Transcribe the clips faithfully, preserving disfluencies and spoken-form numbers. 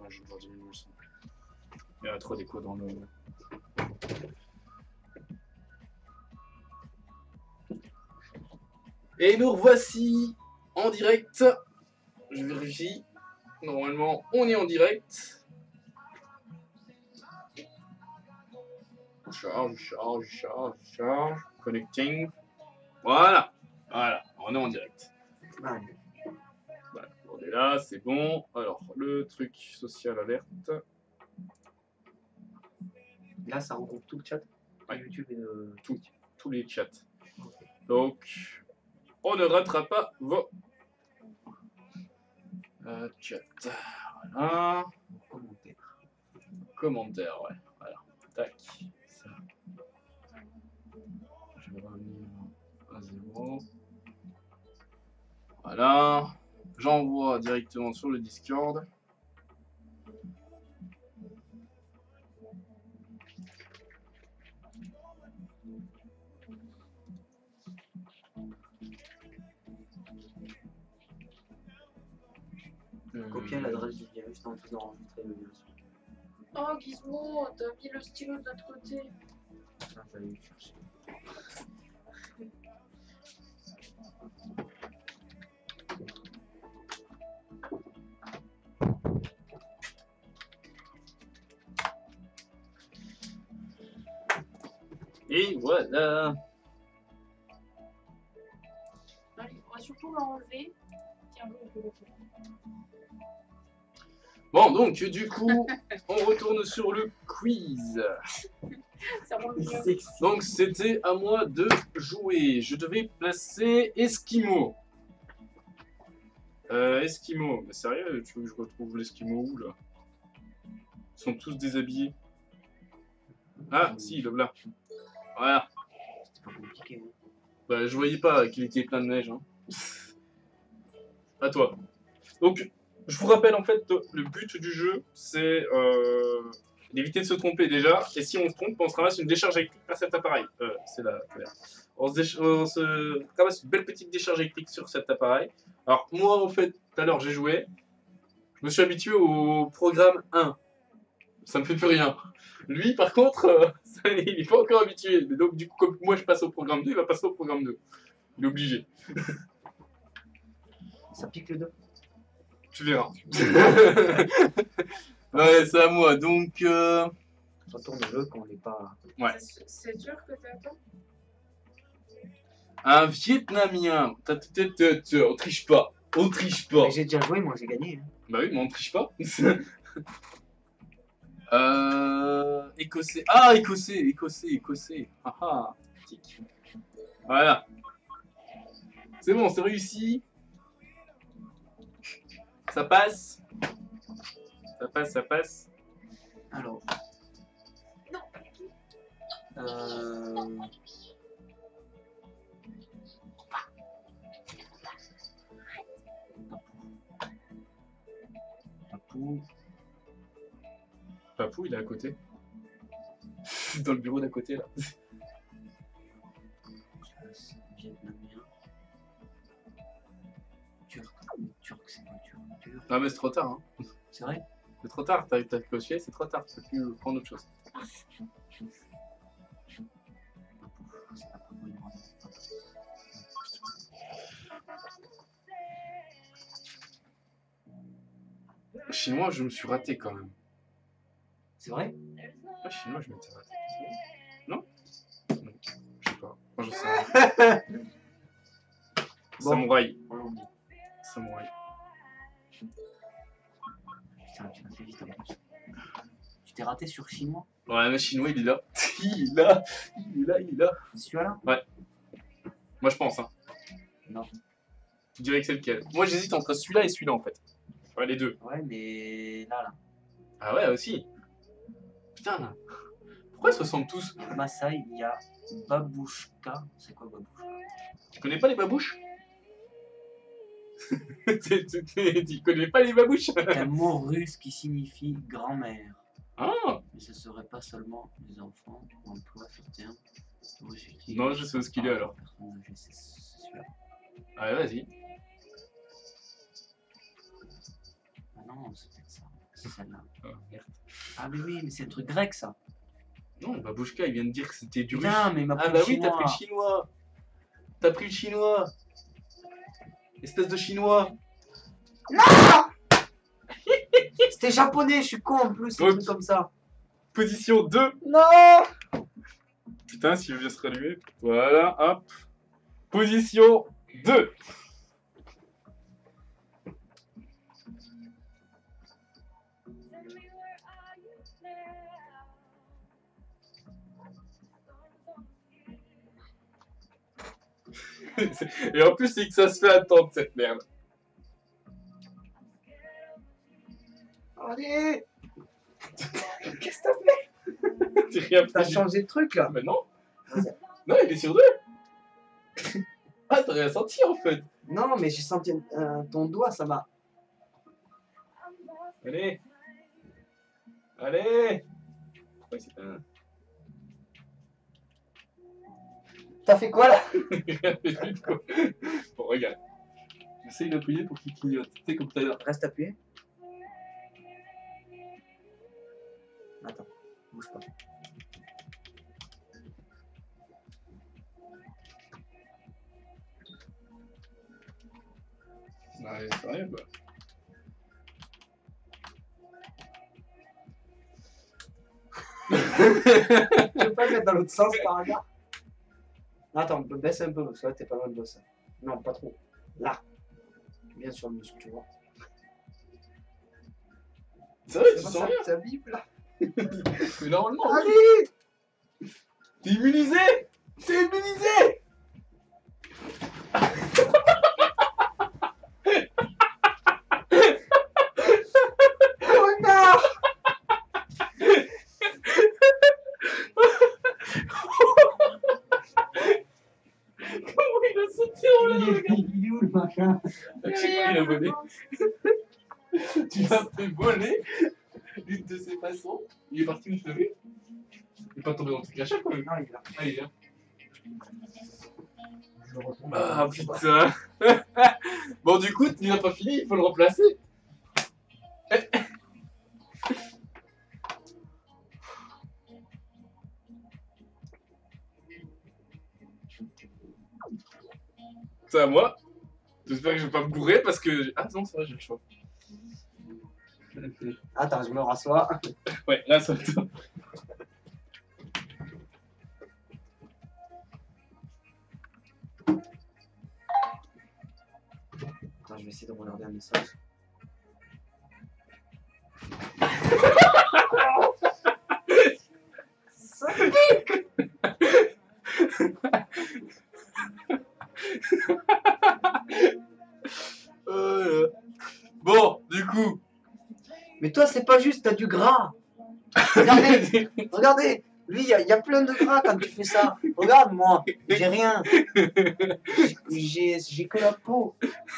je vais devoir diminuer le son. Il y a trop d'écho dans le... Et nous revoici en direct. Je vérifie. Normalement, on est en direct. Charge, charge, charge, charge. Connecting. Voilà. Voilà, on est en direct. Ouais. Voilà, on est là, c'est bon. Alors, le truc social alerte. Là, ça regroupe tout le chat. Ouais. YouTube et le... Tout, tous les chats. Donc, on ne ratera pas vos euh, chats. Voilà. Commentaire. Commentaires, ouais. Voilà. Tac. Ça. Je vais revenir à zéro. Voilà. J'envoie directement sur le Discord. Copier l'adresse du virus en faisant enregistrer le virus. Oh Gizmo, t'as mis le stylo de l'autre côté. Ça, fallait le chercher. Et voilà. Allez, on va surtout l'enlever. Tiens, on peut le faire. Bon, donc, du coup, on retourne sur le quiz. Ça rend mieux. Donc, c'était à moi de jouer. Je devais placer Esquimau. Euh, Esquimau. Mais sérieux, tu veux que je retrouve l'Esquimau où, là? Ils sont tous déshabillés. Ah, si, le là. Voilà. C'était pas compliqué. Hein. Bah, je voyais pas qu'il était plein de neige. Hein. À toi. Donc, je vous rappelle en fait, le but du jeu, c'est euh, d'éviter de se tromper déjà. Et si on se trompe, on se ramasse une décharge électrique par cet appareil. Euh, c'est la colère. On se, déch on se ramasse une belle petite décharge électrique sur cet appareil. Alors, moi, en fait, tout à l'heure, j'ai joué. Je me suis habitué au programme un. Ça me fait plus rien. Lui, par contre, euh, ça, il n'est pas encore habitué. Donc, du coup, comme moi, je passe au programme deux, il va passer au programme deux. Il est obligé. Ça pique le dos. Tu verras. Ouais, c'est à moi. Donc, euh... Retourne-le quand on n'est pas. ouais. C'est sûr que t'attends? Un Vietnamien. On triche pas. On triche pas. J'ai déjà joué, moi j'ai gagné. Hein. Bah oui, mais on triche pas. euh... Écossais. Ah, écossais, écossais, écossais. Ah ah. Tic. Voilà. C'est bon, c'est réussi. Ça passe. Ça passe, ça passe. Alors. Euh... Papou. Papou, il est à côté. Dans le bureau d'à côté, là. Vietnamien. Turc. Turc, c'est pas turc. Turc. Non, mais c'est trop tard. Hein. C'est vrai? C'est trop tard. T'as t'as coché, c'est trop tard. Tu peux plus prendre autre chose. Chinois, je me suis raté quand même. C'est vrai? Ah, chinois, je m'étais raté. Non? Non. Je sais pas. Moi, je sais. Bon. Samouraï. On l'oublie. Samouraï. Putain, tu m'as fait vite en plus. Tu t'es raté sur chinois? Ouais, mais chinois, il est là. Il est là. Il est là, il est là. Celui-là? Ouais. Moi, je pense. Hein. Non. Tu dirais que c'est lequel? Moi, j'hésite entre celui-là et celui-là, en fait. Ouais, les deux. Ouais, mais là, là. Ah ouais, aussi. Putain, là. Pourquoi ils se ressemblent tous? Maasai, il y a Babouchka. C'est quoi Babouchka? Tu connais pas les babouches? tu, tu, tu, tu connais pas les babouches? C'est un mot russe qui signifie grand-mère. Ah. Mais ce serait pas seulement les enfants qui emploient ce terme. Non, je sais ce qu'il est alors. C'est celui-là. Ouais, vas-y. Ah non, c'est peut-être ça. c'est celle-là. Ah, merde. Ah mais oui, mais c'est le truc grec ça. Non, Babouchka, il vient de dire que c'était du russe. Putain, mais il m'a pris Ah bah le oui, t'as pris le chinois. chinois. T'as pris le chinois. Espèce de chinois. C'était japonais, je suis con en plus, un Ok. truc comme ça. Position deux. Non. Putain, si je viens se rallumer. Voilà, hop. Position deux. Et en plus, c'est que ça se fait attendre cette merde. Allez. Qu'est-ce que t'as fait? T'as rien T'as fait. changé de truc là. Mais non. Vas-y. Non, il est sur deux. Ah, t'as rien senti en fait. Non, mais j'ai senti euh, ton doigt, ça m'a. Allez. Allez. Ouais, c'est pas... T'as fait quoi là? Rien fait du tout. Bon, regarde. J'essaye d'appuyer pour qu'il clignote. Tu sais, comme tout à l'heure. Reste appuyé. Attends, bouge pas. Ouais, c'est rien quoi. Tu peux pas le mettre dans l'autre sens par hasard? Attends, baisse un peu parce que là t'es pas loin de ça. Non, pas trop. Là. Bien sur le muscle, tu vois. C'est vrai, tu C'est pas sens ça, rien. ça vibre là. Mais normalement, Allez! t'es immunisé. T'es immunisé. Regarde! Comment il a sauté en l'air, Il est- regarde. il est où le machin? Je sais pas, il a volé. Tu l'as fait voler d'une de ses façons. Il est parti me fleurer. Il est pas tombé dans le truc à chaque fois. Non, il est là. Allez, viens. Je le retourne. Ah putain. Bon, du coup, il n'a pas fini, il faut le remplacer. C'est à moi. J'espère que je vais pas me bourrer parce que. Ah non, c'est vrai, j'ai le choix. Attends, je me rassois. Ouais, là, ça va être. Attends, je vais essayer de regarder un message. Ça pique! Euh, Bon, du coup. Mais toi, c'est pas juste, t'as du gras. Regardez, regardez. Lui, il y, a- y a plein de gras quand tu fais ça. Regarde, moi, j'ai rien. J'ai j'ai que la peau.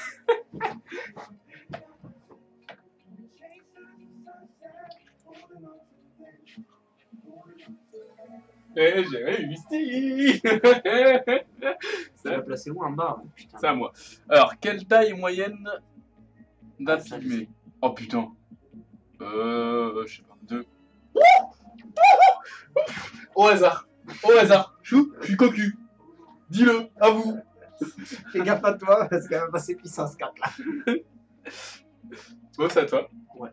Eh, j'ai réussi. Tu C'est l'as placé où en bas? Putain. à moi. Alors, quelle taille moyenne d'un Ah, ça, je pygmée? Oh putain. Euh, je sais pas, deux. Au hasard. Au hasard. Chou, je suis cocu. Dis-le, à vous. Fais gaffe à toi parce qu'elle va passer puissance quatre là. Bon, c'est à toi. Ouais.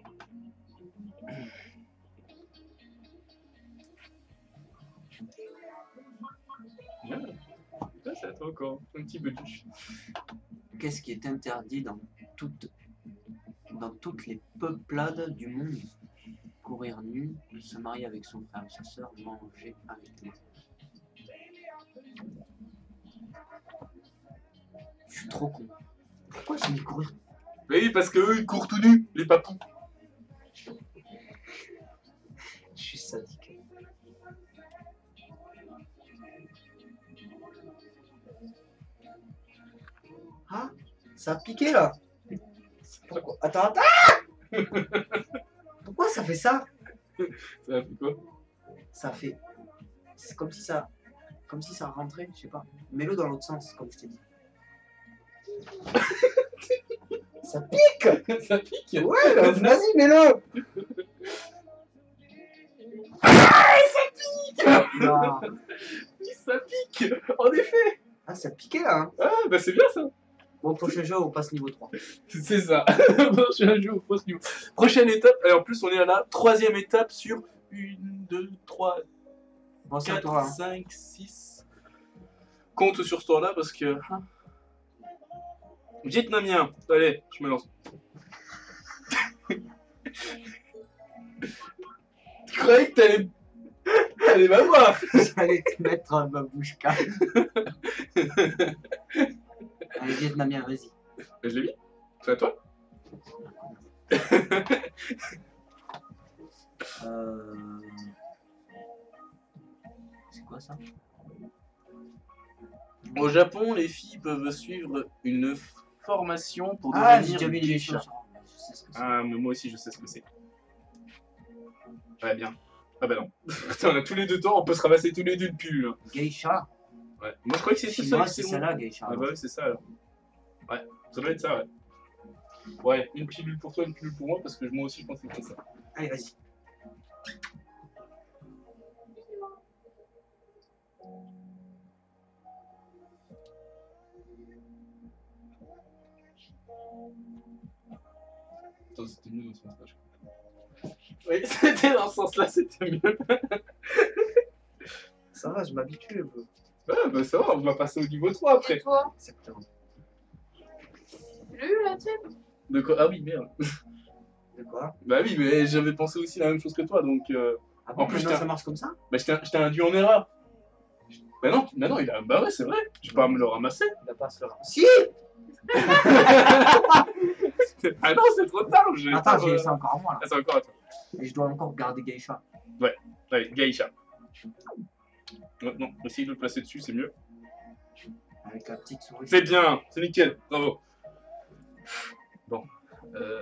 Bien. Putain, c'est à toi encore. Un petit peu de Qu'est-ce qui est interdit dans toutes, dans toutes les peuplades du monde? Courir nu, se marier avec son frère ou sa sœur, manger avec lui. Je suis trop con. Pourquoi j'ai mis courir? Oui, parce que eux, ils courent tout nus, les papous. Je suis sadique. Ah, ça a piqué là. Pourquoi? Attends, attends. Pourquoi ça fait ça? Ça a fait quoi? Ça fait. C'est comme si ça. Comme si ça rentrait, je sais pas. Mets-le dans l'autre sens, comme je t'ai dit. Ça pique. Ça pique. Ouais, bah, vas-y, mets-le. Non. Ça pique. En effet. Ah, ça piquait là. Hein. Ah, bah c'est bien ça. Bon, prochain jeu, on passe niveau trois. C'est ça. Prochain jeu au post niveau. Prochaine étape. Et en plus, on est à la troisième étape sur une, deux, trois, Bon, c'est à quatre, toi. Hein. cinq, six. Compte sur ce tour-là parce que. Hein. Vietnamien. Allez, je me lance. Tu croyais que t'allais. T'allais m'avoir. J'allais te mettre un babouchka. Allez, vietnamien, vas-y. Je l'ai mis. C'est à toi. Euh... C'est quoi ça? Au Japon, les filles peuvent suivre une formation pour Ah, j'ai devenir déjà vu les geisha. choses. Je sais ce que c'est. Ah, mais moi aussi, je sais ce que c'est. Ouais, bien. Ah bah non. Putain, on a tous les deux temps, on peut se ramasser tous les deux une pilule. hein. Geisha. Ouais. Moi, je croyais que c'était ça. Chinois, que c'est c'est ça bon. là, geisha. Ah bah ouais, c'est ça alors. Ouais, ça doit être ça, ouais. Ouais, une pilule pour toi, une pilule pour moi, parce que moi aussi, je pensais que c'était ça. Allez, vas-y. Attends, c'était mieux dans ce sens-là, je crois. Oui, c'était dans ce sens-là, c'était mieux. Ça va, je m'habitue un peu. Ouais, bah ça va, on va passer au niveau trois après. Et toi, Exactement. tu l'as eu la tienne? De quoi? Ah oui, merde. De quoi? Bah oui, mais j'avais pensé aussi la même chose que toi, donc... Euh... Ah bon, En plus, maintenant, t'as- ça marche comme ça? Bah, je t'ai je t'ai induit en erreur. Bah non, bah non, il a... Bah ouais, c'est vrai. Je vais pas me le ramasser. Il a pas à se le ra- Si. Ah non, c'est trop tard. j'ai Attends, pas, j'ai euh, ça encore à moi là. Ah, c'est encore à toi. Et je dois encore garder geisha. Allez, Gaïcha. Non, non, essaye de le placer dessus, c'est mieux. Avec la petite souris. C'est bien, c'est nickel, bravo. Bon. Euh...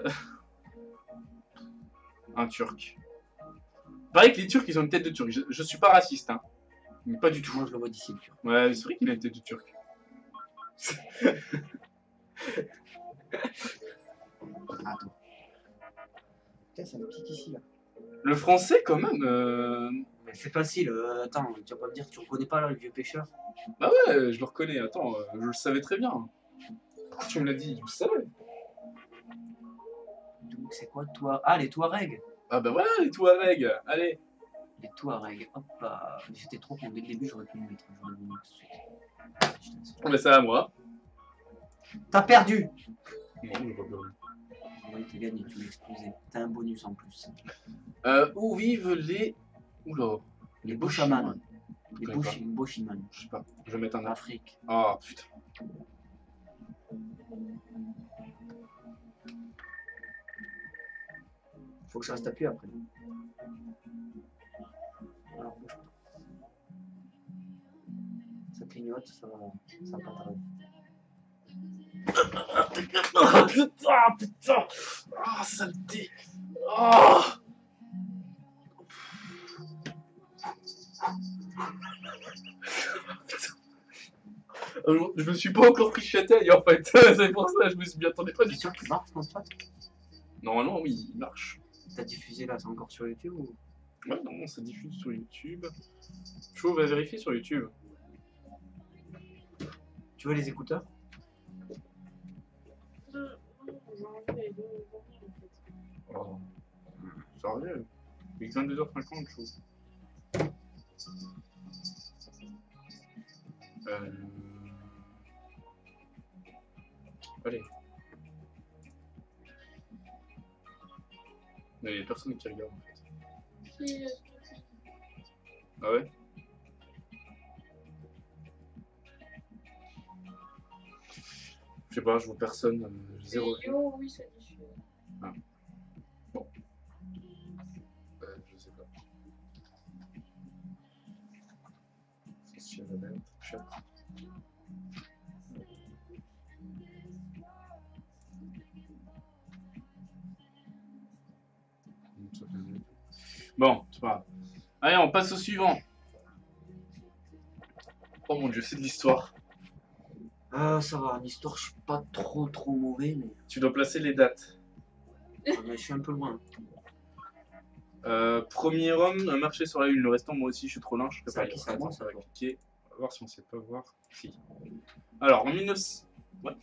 Un turc. Pareil que les Turcs, ils ont une tête de turc. Je, je suis pas raciste, hein. Mais pas du tout. Moi, je le vois d'ici le turc. Ouais, c'est vrai qu'il a une tête de turc. Attends. Putain, ça me pique ici là. Le français, quand même. Euh... Mais c'est facile. euh, attends, tu vas pas me dire que tu reconnais pas là le vieux pêcheur? Bah ouais, je le reconnais. Attends, euh, je le savais très bien. Pourquoi tu me l'as dit? Je le savais. Donc, c'est quoi toi? Ah, les Touaregs. Ah bah voilà, les Touaregs. Allez. Les Touaregs. Hop là. J'étais trop con dès le début, j'aurais pu le mettre. J'aurais le mettre tout de suite. Putain, On met ça à moi. t'as perdu! Non, je pas perdu. Oui, t'as gagné, tu l'as explosé. T'as un bonus en plus. Euh, où vivent les... Oula. Les Boshaman. Les Je connais Boshi- Boshiman. Je sais pas. Je vais mettre un En A. Afrique. Ah, putain. Faut que je reste appuyé après. Alors, bouge pas. Ça clignote, ça va, ça va pas tarder. Ah, putain, putain. Ah, saleté. Ah. Alors, je me suis pas encore pris châtaigne en fait, c'est pour ça que je me suis bien attendais pas du C'est tout. sûr qu'il marche ton chat? Normalement, oui, il marche. T'as diffusé là, c'est encore sur YouTube ou? Ouais, non, ça diffuse sur YouTube. Je vais vérifier sur YouTube. Tu veux les écouteurs? Deux. J'ai enlevé les deux derniers en fait. Oh. Ça revient. Il est vingt-deux heures cinquante, je trouve. Euh... Allez. Mais il y a personne qui regarde en fait. Si, euh, Ah ouais? Je sais pas, je vois personne. euh, Zéro. c'est Yo, oui, ça diffuse. Bon. Euh, je sais pas. Social event, chat. Bon, c'est pas grave. Allez, on passe au suivant. Oh mon dieu, c'est de l'histoire. Euh, ça va, en histoire, je suis pas trop trop mauvais, mais, Tu dois placer les dates. ah, mais je suis un peu loin. Euh, premier homme à marcher sur la Lune. Le restant, moi aussi, je suis trop lent. Je peux C'est pas à lire. qui ça Attends, commence, ça va alors cliquer. On va voir si on sait pas voir. Si. Alors, en mille neuf cents... What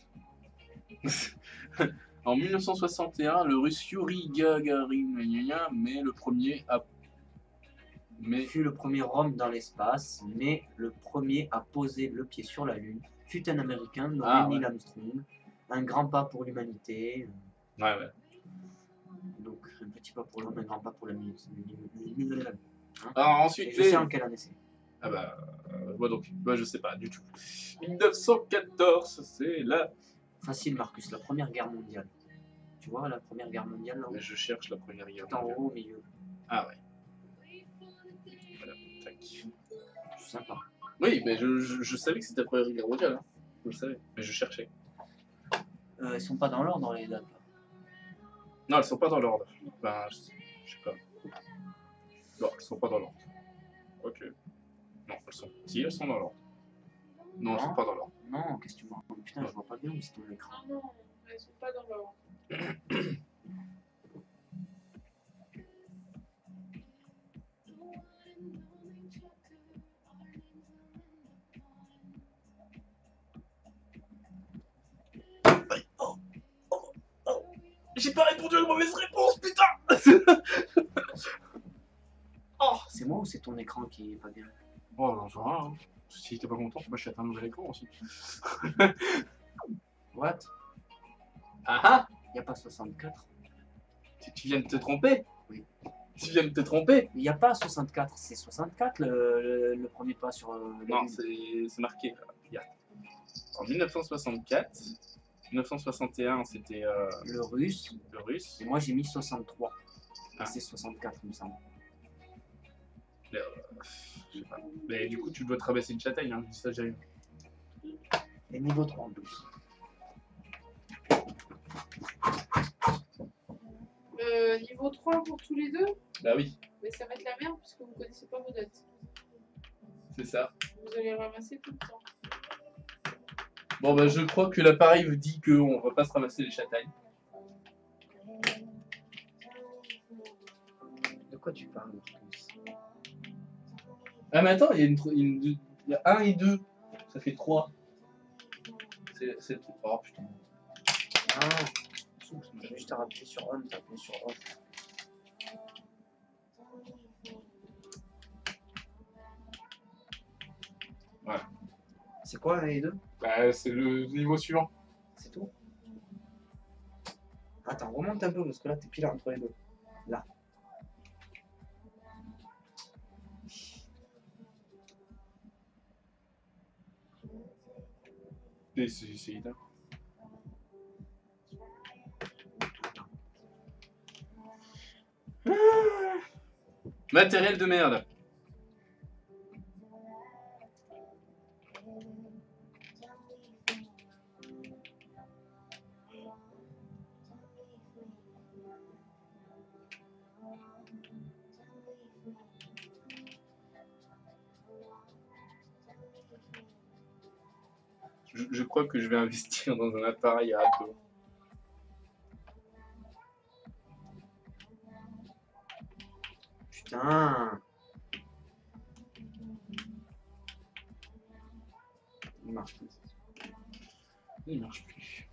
En mille neuf cent soixante et un, le russe Yuri Gagarin met le premier à... Mais... Fut le premier homme dans l'espace, mais le premier à poser le pied sur la Lune, fut un Américain nommé Ah, ouais. Neil Armstrong. Un grand pas pour l'humanité. Ouais, ouais. Donc un petit pas pour l'homme, un grand pas pour la Hein. Alors, Et ensuite, je les... sais en quelle année c'est. Ah bah... euh, moi donc. Moi, je sais pas du tout. mille neuf cent quatorze, c'est là... Facile, Marcus, la première guerre mondiale. Tu vois la première guerre mondiale là-haut? Je cherche la première guerre Tout en mondiale. haut, au milieu. Ah ouais. Voilà, tac. C'est sympa. Oui, mais je, je, je savais que c'était la première guerre mondiale. Hein. Je le savais, mais je cherchais. Euh, ils sont pas dans l'ordre les dates là. Non, elles sont pas dans l'ordre. Ben, je, je sais pas. Non, elles sont pas dans l'ordre. Ok. Non, elles sont. Si, elles sont dans l'ordre. Non, elles sont pas dans l'ordre. Non, qu'est-ce que tu vois? Putain, je vois pas bien où c'est ton écran. Ah non, elles sont pas dans l'ordre. J'ai pas répondu à la mauvaise réponse, putain. Oh, c'est moi ou c'est ton écran qui est pas bien? Oh, j'en sais rien. Hein. Si t'es pas content, moi je suis à un nouvel écran aussi. What? Ah ah. Y a pas soixante-quatre? Tu, tu viens de te tromper? Oui. Tu viens de te tromper? Il y a pas soixante-quatre, c'est soixante-quatre le, le, le premier pas sur euh, la Non, Lune. c'est c'est marqué. Regarde. En mille neuf cent soixante-quatre, mille neuf cent soixante et un, c'était euh, Le russe, le russe. et moi j'ai mis soixante-trois. Ah. C'est soixante-quatre, il me semble. Euh, je sais pas. Mais du coup, tu dois te rabaisser une châtaigne, hein, je dis ça, j'ai Et niveau trois en plus. Euh, niveau trois pour tous les deux, Bah oui, mais ça va être la merde puisque vous connaissez pas vos dates. c'est ça. Vous allez ramasser tout le temps. Bon, bah je crois que l'appareil vous dit qu'on va pas se ramasser les châtaignes. De quoi tu parles, Marcus? Ah, mais attends, il y a, une, une- il y a un et deux. Ça fait trois. C'est c'est le truc. Oh putain. Ah, t'as juste à appuyer sur on, t'as appuyé sur off. Ouais. C'est quoi un et deux? Bah, c'est le niveau suivant. C'est tout? Attends, remonte un peu parce que là t'es pile entre les deux. Là. Et c'est c'est éteint. Matériel de merde. Je, je crois que je vais investir dans un appareil à Apple. Putain. Il marche plus. Il marche plus.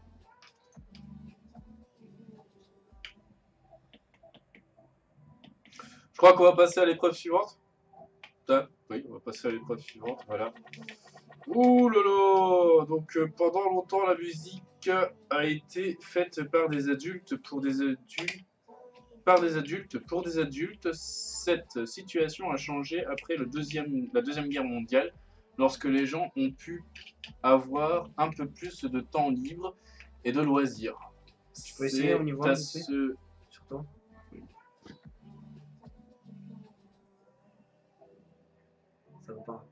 Je crois qu'on va passer à l'épreuve suivante. Putain, oui, on va passer à l'épreuve suivante, voilà. Ouh là là. Donc euh, pendant longtemps, la musique a été faite par des adultes pour des adultes. Par des adultes pour des adultes. Cette situation a changé après le deuxième, la Deuxième Guerre mondiale, lorsque les gens ont pu avoir un peu plus de temps libre et de loisirs. Tu peux essayer au niveau à un, ce... Sur toi. Ça va pas.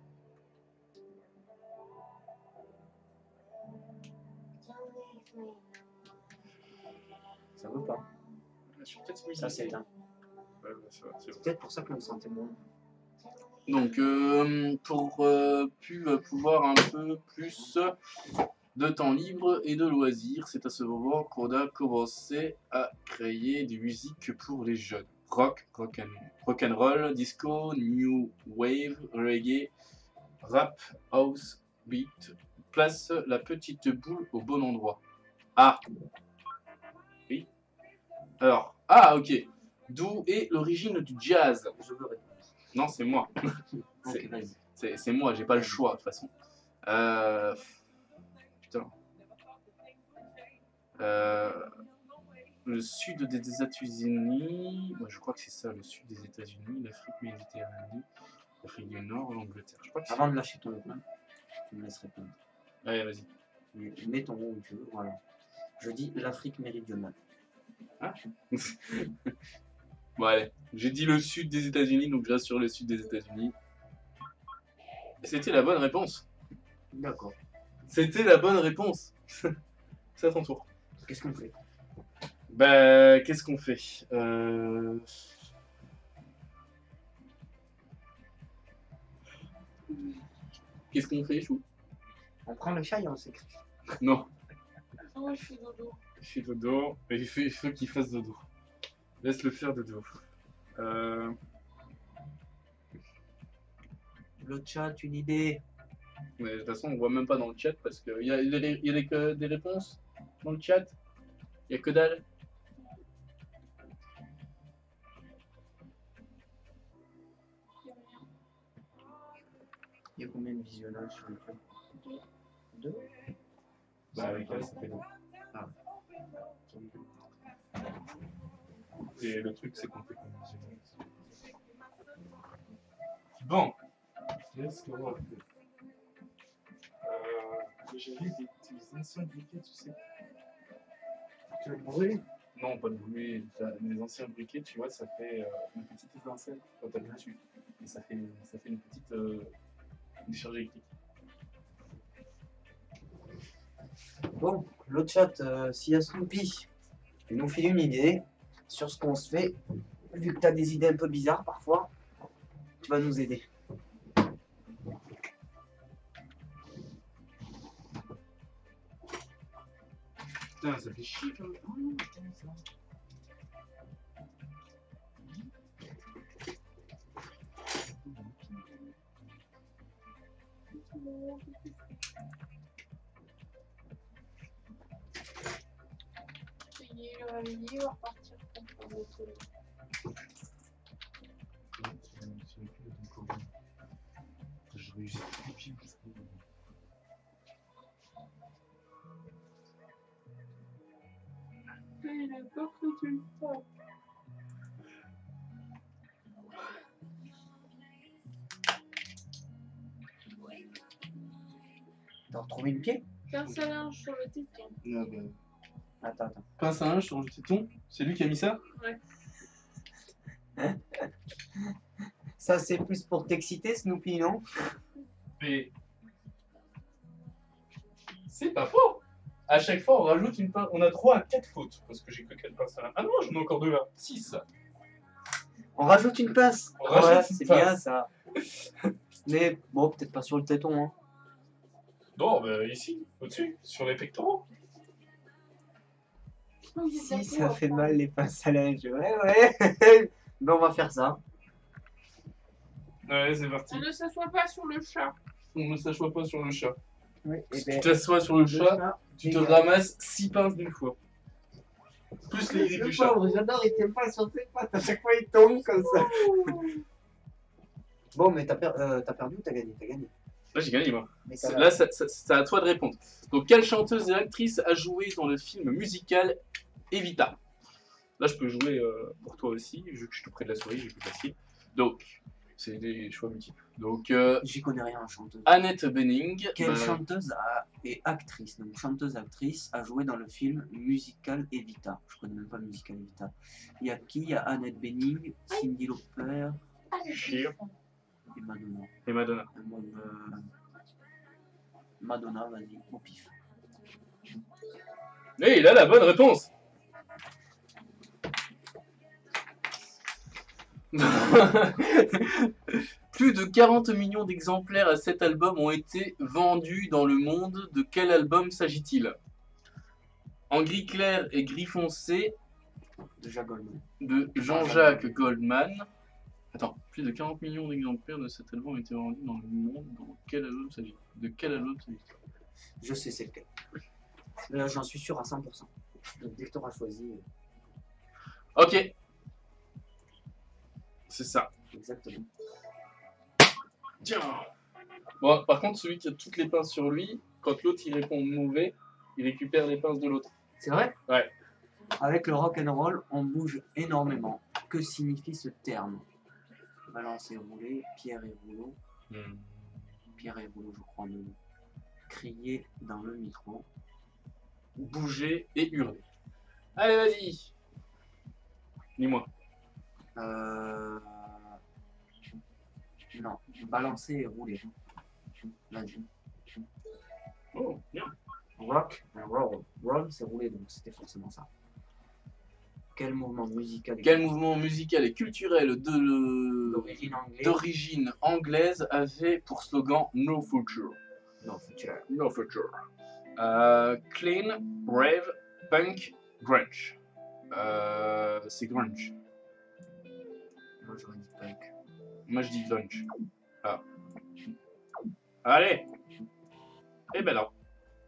Ça veut pas. Je suis peut-être mis Ça ici. c'est éteint. Ouais, ouais, ça va, c'est bon. C'est peut-être pour ça que vous me sentez moins. Donc, euh, pour euh, pu euh, pouvoir un peu plus de temps libre et de loisirs, c'est à ce moment qu'on a commencé à créer des musiques pour les jeunes. Rock, rock and, rock and roll, disco, new wave, reggae, rap, house, beat. Place la petite boule au bon endroit. Ah. Oui. Alors, ah ok. D'où est l'origine du jazz? Je veux répondre. Non, c'est moi. Ok, vas-y. C'est c'est moi, j'ai pas le choix de toute façon. Euh... Putain. Euh... Le sud des États-Unis, moi je crois que c'est ça, le sud des États-Unis, l'Afrique méditerranée, l'Afrique du Nord, l'Angleterre. Je crois que c'est... Avant de lâcher ton plan, tu me laisses répondre. Allez, vas-y. Mais mets ton mot où tu veux, voilà. Je dis l'Afrique méridionale. Ah. Bon allez, j'ai dit le sud des États-Unis, donc je reste sur le sud des États-Unis. C'était la bonne réponse. D'accord. C'était la bonne réponse. C'est à ton tour. Qu'est-ce qu'on fait? Bah, qu'est-ce qu'on fait euh... Qu'est-ce qu'on fait, Chou? On prend le chat et on s'écrit. Non, Oh, je suis dodo. il fait dodo, mais il faut, il faut qu'il fasse dodo. Laisse-le faire dodo. Euh... Le chat, une idée. Mais de toute façon, on voit même pas dans le chat parce qu'il y a, y a, des, y a des, que des réponses dans le chat. Il y a que dalle. Il y a combien de visionnages sur le chat? Deux. Bah, avec elle, ça fait deux. Ah. Et le truc, c'est qu'on fait comme visionnaire. Bon. Qu'est-ce qu'on va faire? Euh, J'avais des, des anciens briquets, tu sais. Tu as brûlé? Non, pas de brûler. Les anciens briquets, tu vois, ça fait euh, une petite étincelle quand tu appuies dessus. Et ça fait, ça fait une petite euh, décharge électrique. Bon, le chat, euh, s'il y a Snoopy, il nous file une idée sur ce qu'on se fait. Vu que tu as des idées un peu bizarres parfois, tu vas nous aider. Putain, ça fait chier quand même. Oh, putain, ça. Il est réveillé, il va repartir pour faire le télé. Je réussis tout pile. Il a peur que tu le fasses. T'as retrouvé une pied? Pince à linge sur le téton. Non, bah... Attends, attends. Pince à linge sur le téton? C'est lui qui a mis ça? Ouais. Ça, c'est plus pour t'exciter, Snoopy, non? Mais... C'est pas faux! À chaque fois, on rajoute une pince. On a droit à quatre fautes. Parce que j'ai que quatre pinces à linge. Ah non, j'en ai encore deux là. six. On rajoute une pince. On rajoute Ouais, une c'est pince. bien ça. Mais bon, peut-être pas sur le téton. Hein. Non, bah ici, au-dessus, sur les pectoraux. Si, ça fait mal les pinces à linge. Ouais, ouais. Ben, on va faire ça. Ouais, c'est parti. On ne s'assoit pas sur le chat. On ne s'assoit pas sur le chat. Oui, et Si ben, tu t'assois sur le le chat, chat, tu te les- ramasses six pinces d'une fois. Plus les idées Le du chat. pauvre, j'adore, il tient pas sur ses pattes. À chaque fois, il tombe comme ça. Bon, mais t'as per- euh, t'as perdu ou t'as gagné? T'as gagné. Là, j'ai gagné, moi. Mais t'as- Là, ça- ça- c'est à toi de répondre. Donc, quelle chanteuse et actrice a joué dans le film musical Evita? Là, je peux jouer euh, pour toi aussi, vu que je suis tout près de la souris, j'ai plus facile. Donc, c'est des choix multiples. Donc, euh, J'y connais rien en chanteuse. Annette Bening. Quelle bah, chanteuse a- et actrice, donc chanteuse-actrice, a joué dans le film musical Evita? Je connais même pas le musical Evita. Il y a qui? Il y a Annette Bening, Cyndi Lauper Cher. et Madonna. Et Madonna. Un bon, euh, Madonna, vas-y, au pif. Et il a la bonne réponse. Plus de quarante millions d'exemplaires à cet album ont été vendus dans le monde. De quel album s'agit-il? En gris clair et gris foncé, Déjà Goldman. de Jean-Jacques Goldman. Attends, plus de quarante millions d'exemplaires de cet album ont été vendus dans le monde. Dans quel album s'agit-il? De quel album s'agit-il? Je sais c'est lequel. Là, j'en suis sûr à cent pour cent. Donc, dès que tu auras choisi. euh, Ok. C'est ça. Exactement. Tiens. Bon, par contre, celui qui a toutes les pinces sur lui, quand l'autre il répond mauvais, il récupère les pinces de l'autre. C'est vrai? Ouais. Avec le rock and roll, on bouge énormément. Que signifie ce terme? Balancer, rouler, pierre et rouleau. Hmm. Pierre et rouleau, je crois même. Crier dans le micro. Bouger et hurler. Allez, vas-y. Dis-moi. Euh... Non, balancer et rouler. Vas-y. Oh, bien. Rock and roll. Roll, c'est rouler, donc c'était forcément ça. Quel mouvement musical Quel mouvement musical et culturel de d'origine anglaise? d'origine anglaise avait pour slogan No Future? Non, futur. No Future. Euh, clean, rave, punk, grunge. Euh, c'est grunge. Moi j'aurais dit punk. Moi je dis grunge. Ah. Allez. Eh ben non.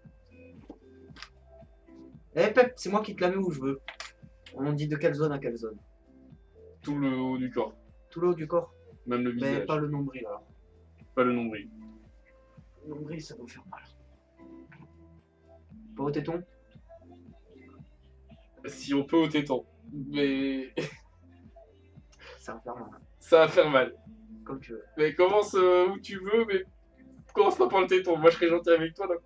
Eh Pep, c'est moi qui te la mets où je veux. On dit de quelle zone à quelle zone? Tout le haut du corps. Tout le haut du corps? Même le Mais visage. pas le nombril alors. Pas le nombril. Le nombril ça doit faire mal. Pas au téton? Si on peut au téton. Mais Ça va faire mal. ça va faire mal. Comme tu veux. Mais commence euh, où tu veux, mais commence pas par le téton. Moi je serai gentil avec toi donc.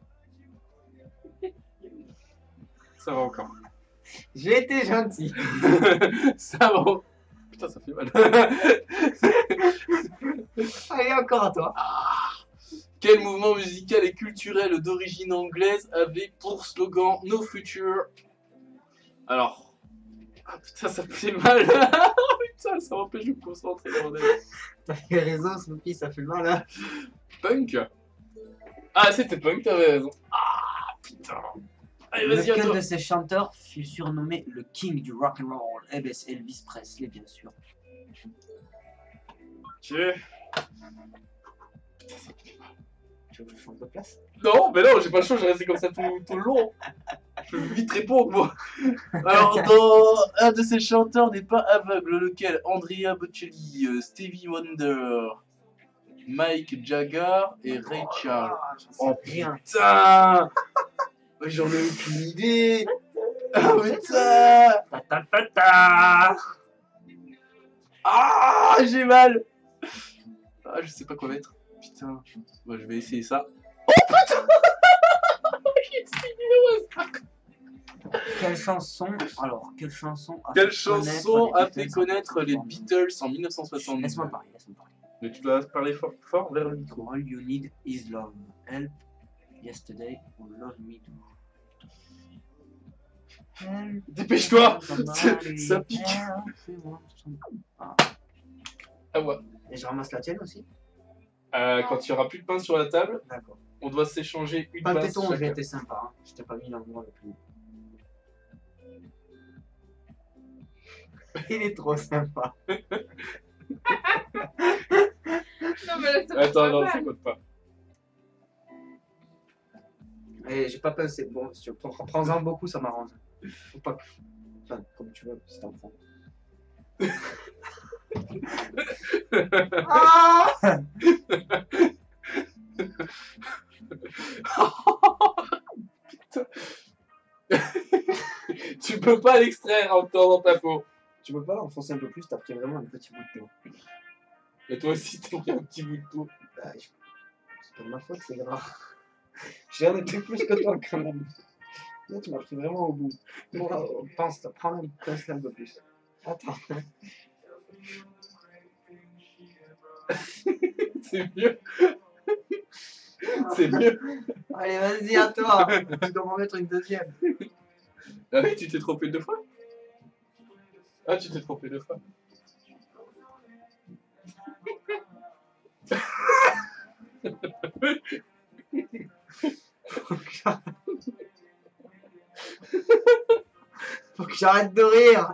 Ça va encore. J'ai été gentil. Ça va. Putain, ça fait mal. Allez, encore à toi. Quel mouvement musical et culturel d'origine anglaise avait pour slogan No Future? Alors. Ah putain, ça me fait mal. Putain, ça m'empêche de me concentrer, bordel. T'as fait raison, Snoopy, ça fait mal là. Punk? Ah, c'était punk, t'avais raison. Ah putain. Allez, vas-y, à Lequel toi. de ces chanteurs fut surnommé le king du rock and roll? Eh ben, c'est Elvis Presley, bien sûr. Ok. Tu veux que je change de place? Non, mais non, j'ai pas le choix, je vais rester comme ça tout, tout le long. Je vais vite répondre, moi. Alors, dans un de ces chanteurs n'est pas aveugle, lequel? Andrea Bocelli, euh, Stevie Wonder, Mike Jagger et Ray Charles. Ah, j'en sais Oh rien. putain! J'en ai aucune idée! Ah putain! Ta ta ta ta. Ah, j'ai mal! Ah, je sais pas quoi mettre. Putain. Bon, je vais essayer ça. Oh putain! J'ai essayé, ouais. Quelle chanson, alors, quelle chanson a Quelle fait chanson connaître a les fait Beatles connaître les en- Beatles en mille neuf cent soixante-dix? Laisse-moi parler, laisse-moi parler. Mais tu dois parler fort, fort vers le micro. All you need is love. Help, yesterday, or love me do. Help, Dépêche-toi! somebody, Ça pique. help, we want some- Ah. Ah ouais. Et je ramasse la tienne aussi? Euh, quand il y aura plus de pain sur la table, D'accord. on doit s'échanger une Pas le pince téton, j'ai chacun. été sympa. Hein. Je t'ai pas mis l'endroit le plus. Il est trop sympa. Non, mais là, ça fait Attends, pas non, mal. ça compte pas. Et j'ai pas pensé. Bon, si tu prends- prends-en beaucoup, ça m'arrange. Faut pas que. Enfin, comme tu veux, c'est enfant. Ah Putain. Tu peux pas l'extraire encore dans ta peau. Tu peux pas enfoncer un peu plus, t'as pris vraiment un petit bout de peau. Et toi aussi, t'as pris un petit bout de peau. Bah, je- c'est pas de ma faute, c'est grave. J'ai en été plus que toi quand même. Là, tu m'as pris vraiment au bout. Bon, euh, pense, prends un, pense un peu plus. Attends. C'est mieux. C'est mieux. Allez, vas-y, à toi. Tu dois m'en mettre une deuxième. Ah oui, tu t'es trompé deux fois? Ah, tu t'es trompé deux fois. Faut que j'arrête- Faut que j'arrête de rire.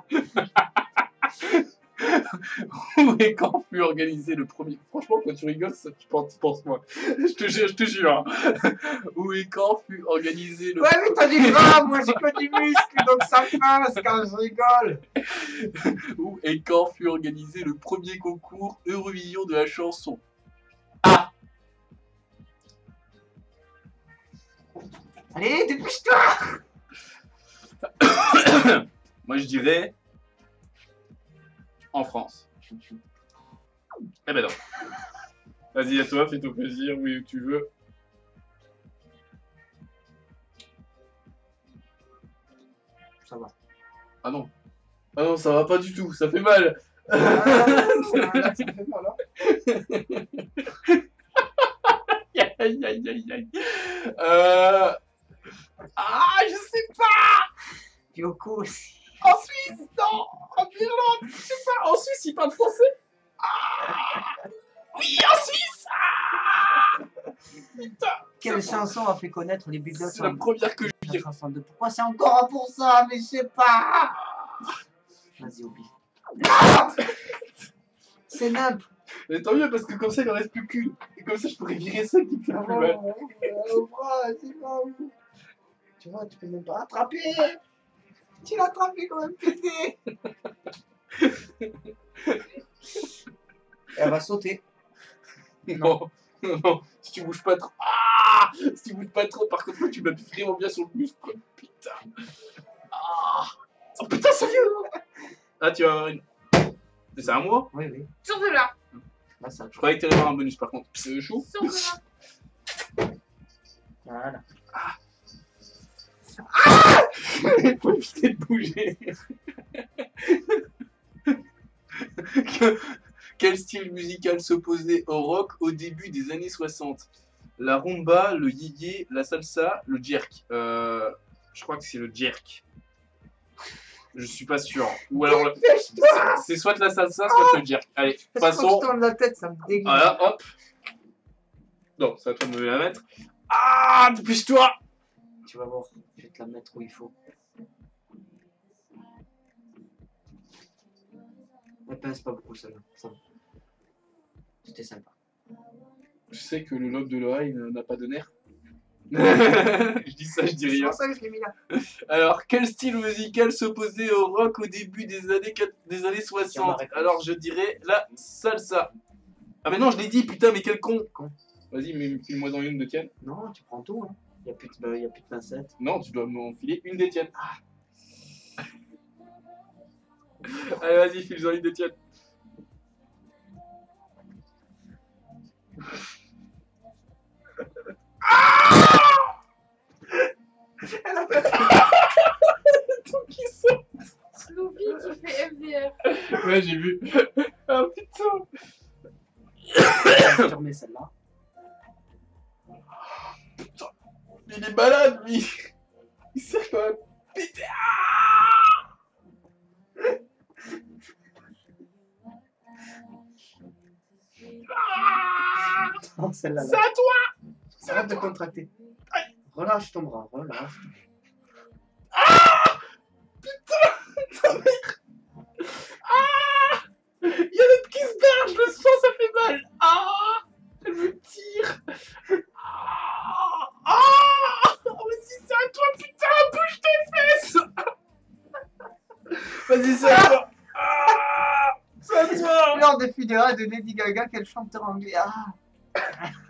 Où et quand fut organisé le premier... Franchement, quand tu rigoles, ça, tu penses, tu penses moi. Je te jure, je te jure. Où et quand fut organisé le... Ouais, mais t'as du gras, moi j'ai que du muscle, donc ça passe quand je rigole. Où et quand fut organisé le premier concours Eurovision de la chanson? Allez, dépêche-toi. Moi, je dirais... En France. Eh ben non. Vas-y, à toi, fais ton plaisir, oui, où tu veux. Ça va. Ah non. Ah non, ça va pas du tout, ça fait mal. Ah, là, ça me fait mal, hein. Aïe, aïe, aïe, aïe. Euh... Ah, je sais pas. Yoko aussi. En Suisse, non. En Irlande, je sais pas. En Suisse, ils parlent français. Ah. Oui, en Suisse. Ah. Putain. Quelle chanson a fait connaître les Beatles? C'est la première que je dis. soixante-deux. Pourquoi c'est encore pour ça? Mais je sais pas. Vas-y, oublie. C'est nimp. Mais tant mieux, parce que comme ça, il en reste plus qu'une. Et comme ça, je pourrais virer celle qui me fait le plus mal. C'est pas où. Tu vois, tu peux même pas attraper. Tu l'as attrapé quand même, pété. Elle va sauter. Non, non, non, si tu bouges pas trop. Ah, si tu bouges pas trop, par contre, là, tu m'as vraiment bien sur le muscle, quoi. Putain. Ah. Oh putain, sérieux? Ah, tu vas avoir une. C'est à moi? Oui, oui. Sur de là. Là, ça. Je croyais que t'allais avoir un bonus, par contre. C'est chaud? Sur de là. Voilà. Il faut éviter de bouger. Que- Quel style musical s'opposait au rock au début des années soixante? La rumba, le yéyé, la salsa, le jerk. Euh, je crois que c'est le jerk. Je suis pas sûr. Ou alors, le- Dépêche-toi. c'est soit la salsa, soit le jerk. Allez, Parce que quand passons. je tourne la tête, ça me dégoûte. Voilà, hop. Non, c'est à toi de me la mettre. Ah, dépêche-toi. Tu vas voir, je vais te la mettre où il faut. Elle pince pas beaucoup, celle-là. Ça va. C'était sympa. Je sais que le lobe de l'oreille n'a pas de nerf. Je dis ça, je dis C'est rien. pour ça que je l'ai mis là. Alors, quel style musical s'opposait au rock au début des années, quat- des années Tiens, ma soixante? réponse. Alors, je dirais la salsa. Ah, mais non, je l'ai dit, putain, mais quel con. Con. Vas-y, mais file-moi dans une de tienne. Non, tu prends tout. Hein. Il n'y a, plus de- bah, y a plus de pincettes. Non, tu dois m'en filer une des tiennes. Allez, vas-y, file-en une des tiennes. Tout qui sort. Snoopy qui fait F D F. Ouais, j'ai vu. Ah, putain. Je te remets celle-là. Il est malade, lui. Il sert quand même. Péter. Ah. Ah. Prends celle-là. C'est Là. à toi. Arrête de contracter. Relâche ton bras, relâche. Ah. Putain. Ta mère. Ah. Il y a l'autre qui se barre, je le sens, ça fait mal. Ah. Elle me tire. Ah. Ah. Vas-y, c'est à toi, putain. Bouge tes fesses. Vas-y, c'est à toi. Ah. C'est à toi. Lors des funérailles de Lady Gaga, quel chanteur anglais? Ah.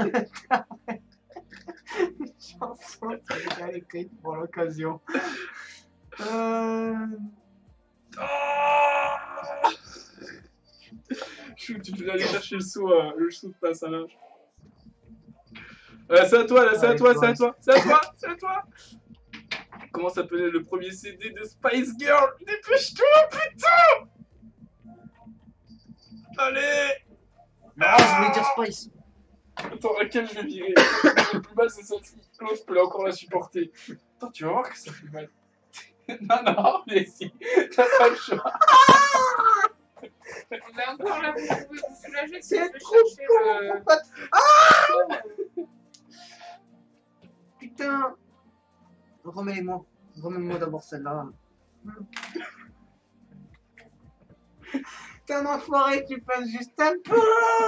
Une chanson très bien écrite pour l'occasion. Euh... Ah. Chou, tu peux aller chercher le seau, euh, le seau de passe à linge. Euh, c'est à toi, là, c'est à toi, c'est à toi, c'est à toi, c'est à toi. Comment s'appelait le premier C D de Spice Girl? Dépêche-toi, putain. Allez. Non, je voulais dire Spice. Attends, laquelle je vais virer? Le plus mal, c'est celle-ci. L'autre, je peux encore la supporter. Attends, tu vas voir que ça fait mal. Non, non, mais si. T'as pas le choix. On est encore là, vous pouvez vous soulager. si C'est je vais trop chercher con, le- faut pas te- Ah Putain. Remets-les-moi. Remets-moi d'abord celle-là. T'es un enfoiré, tu passes juste un peu.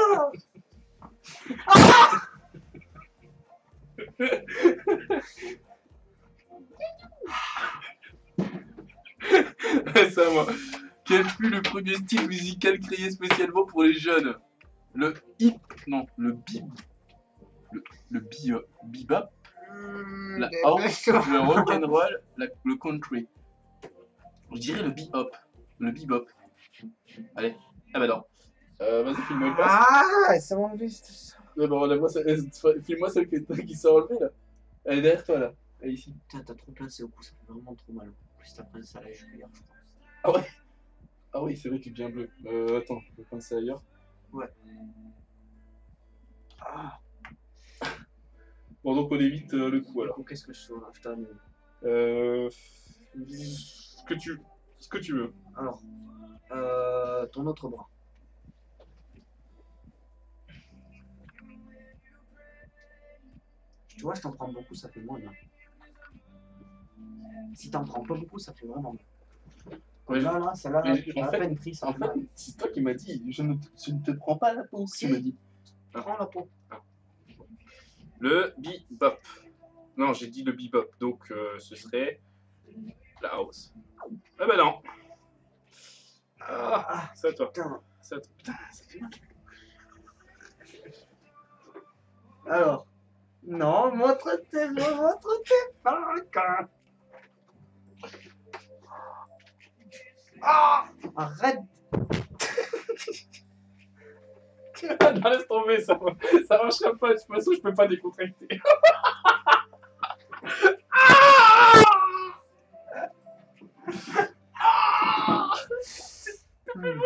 Ça, moi. Quel fut le premier style musical créé spécialement pour les jeunes? Le hip, non, le bib, le, le bi, euh, bebop, Hmm, la des house, vaisseaux. le rock'n'roll, la- le country. Je dirais le bebop, le bebop. Allez, ah bah non. Euh, vas-y, filme-moi une passe. Ah, ça m'enlève ça. Ouais, bah, voilà, ça- euh, filme-moi celle qui, qui s'est enlevée là. Elle est derrière toi là. Elle est ici. Putain, t'as trop pincé au cou, ça fait vraiment trop mal. En plus, t'as pincé à la jugulière, je crois. Ah ouais. Ah oui, c'est vrai qu'il est bien bleu. Euh, attends, je vais pincer ailleurs. Ouais. Ah, Bon, donc on évite euh, le coup du alors. coup, qu'est-ce que je fais là? Je t'annule. Euh, ce que tu, ce que tu veux. Alors, euh, ton autre bras. Tu vois, je t'en prends beaucoup, ça fait moins bien. Si t'en prends pas beaucoup, ça fait vraiment bien. Ouais, Là, là, celle-là, mais là, en à fait- peine pris, ça En fait fait, mal. c'est toi qui m'as dit, je ne, je ne te prends pas la peau, Si. tu m'as dit. Prends la peau. Le bebop. Non, j'ai dit le bebop, donc euh, ce serait la house. Ah bah non. Ah, Ah, c'est à toi. putain. C'est à toi. Putain, ça fait mal. Alors, non, montre tes montre tes parcs. Ah, arrête. Non, laisse tomber, ça, ça marchera pas. De toute façon, je peux pas décontracter. Hmm.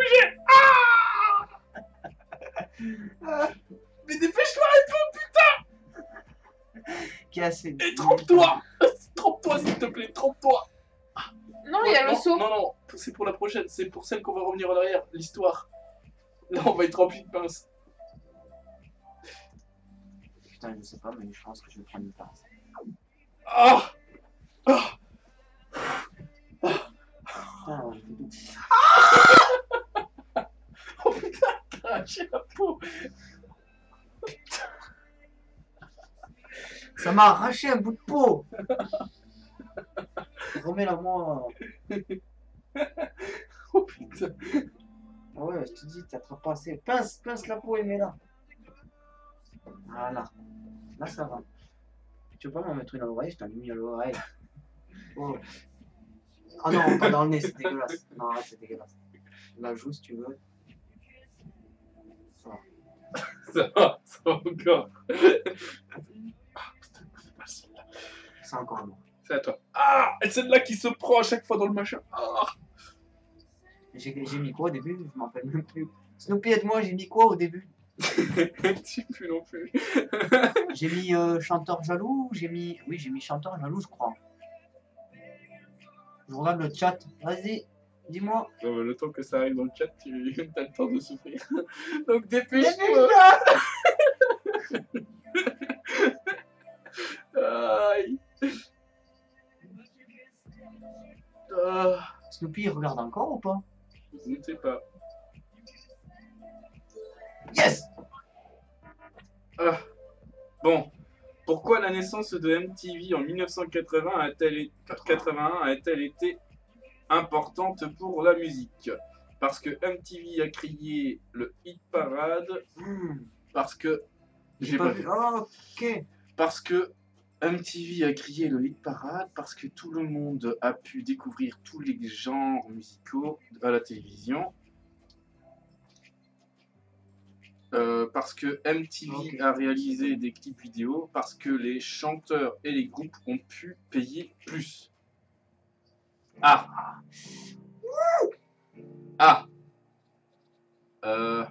Mais dépêche-toi Qui a assez. et trompe-toi. Trompe-toi, s'il te plaît, trompe-toi. Non, il y a le non, saut. Non, non, c'est pour la prochaine. C'est pour celle qu'on va revenir en arrière. L'histoire. Là, on va être rempli de pinces. Putain, je sais pas, mais je pense que je vais prendre une pince. Ah Ah Putain, je fais tout. Oh putain, t'as arraché la peau. Ça m'a arraché un bout de peau. Remets-la moi. Oh putain. Ah ouais, je te dis, t'attrapes pas assez. Pince, pince la peau et mets-la. Voilà. Là, ça va. Tu veux pas m'en mettre une à l'oreille? Je t'en ai mis à l'oreille. Oh. Ah non, pas dans le nez, c'est dégueulasse. Non, arrête, c'est dégueulasse. La joue, si tu veux. Ça va. Ça va, ça va encore. Ah putain, c'est pas celle-là. C'est encore un mot. C'est à toi. Ah, et celle-là qui se prend à chaque fois dans le machin. Ah. J'ai j'ai mis quoi au début? Je m'en rappelle même plus. Snoopy, aide-moi, j'ai mis quoi au début? Je sais plus non plus. J'ai mis euh, chanteur jaloux, j'ai mis... Oui, j'ai mis chanteur jaloux, je crois. Je regarde le chat. Vas-y, dis-moi. Non, mais le temps que ça arrive dans le chat, tu as le temps de souffrir. Donc Dépêche-toi. dépêche-toi. Aïe. Ah, Snoopy, il regarde encore ou pas? je ne sais pas. Yes! Ah. Bon, pourquoi la naissance de M T V en mille neuf cent quatre-vingts a-t-elle quatre-vingt-un a-t-elle été importante pour la musique? Parce que M T V a créé le hit parade, Hmm, parce que j'ai pas vu. Oh, ok. parce que M T V a créé le hit parade, parce que tout le monde a pu découvrir tous les genres musicaux à la télévision. Euh, parce que M T V Ok. a réalisé des clips vidéo, parce que les chanteurs et les groupes ont pu payer plus. Ah Ah euh...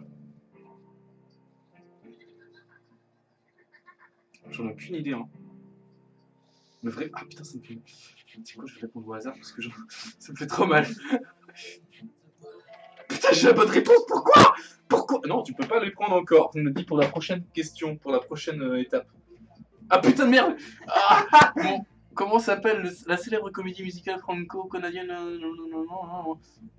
J'en ai aucune idée, hein. Mais vrai... Ah putain, ça me fait... C'est quoi, je vais répondre au hasard parce que je... ça me fait trop mal. Putain, j'ai la bonne réponse, pourquoi? Pourquoi? Non, tu peux pas les prendre encore. Tu me dis pour la prochaine question, pour la prochaine euh, étape. Ah putain de merde. Ah, bon, comment s'appelle le- la célèbre comédie musicale franco-canadienne? euh, Non, non, non, non, non.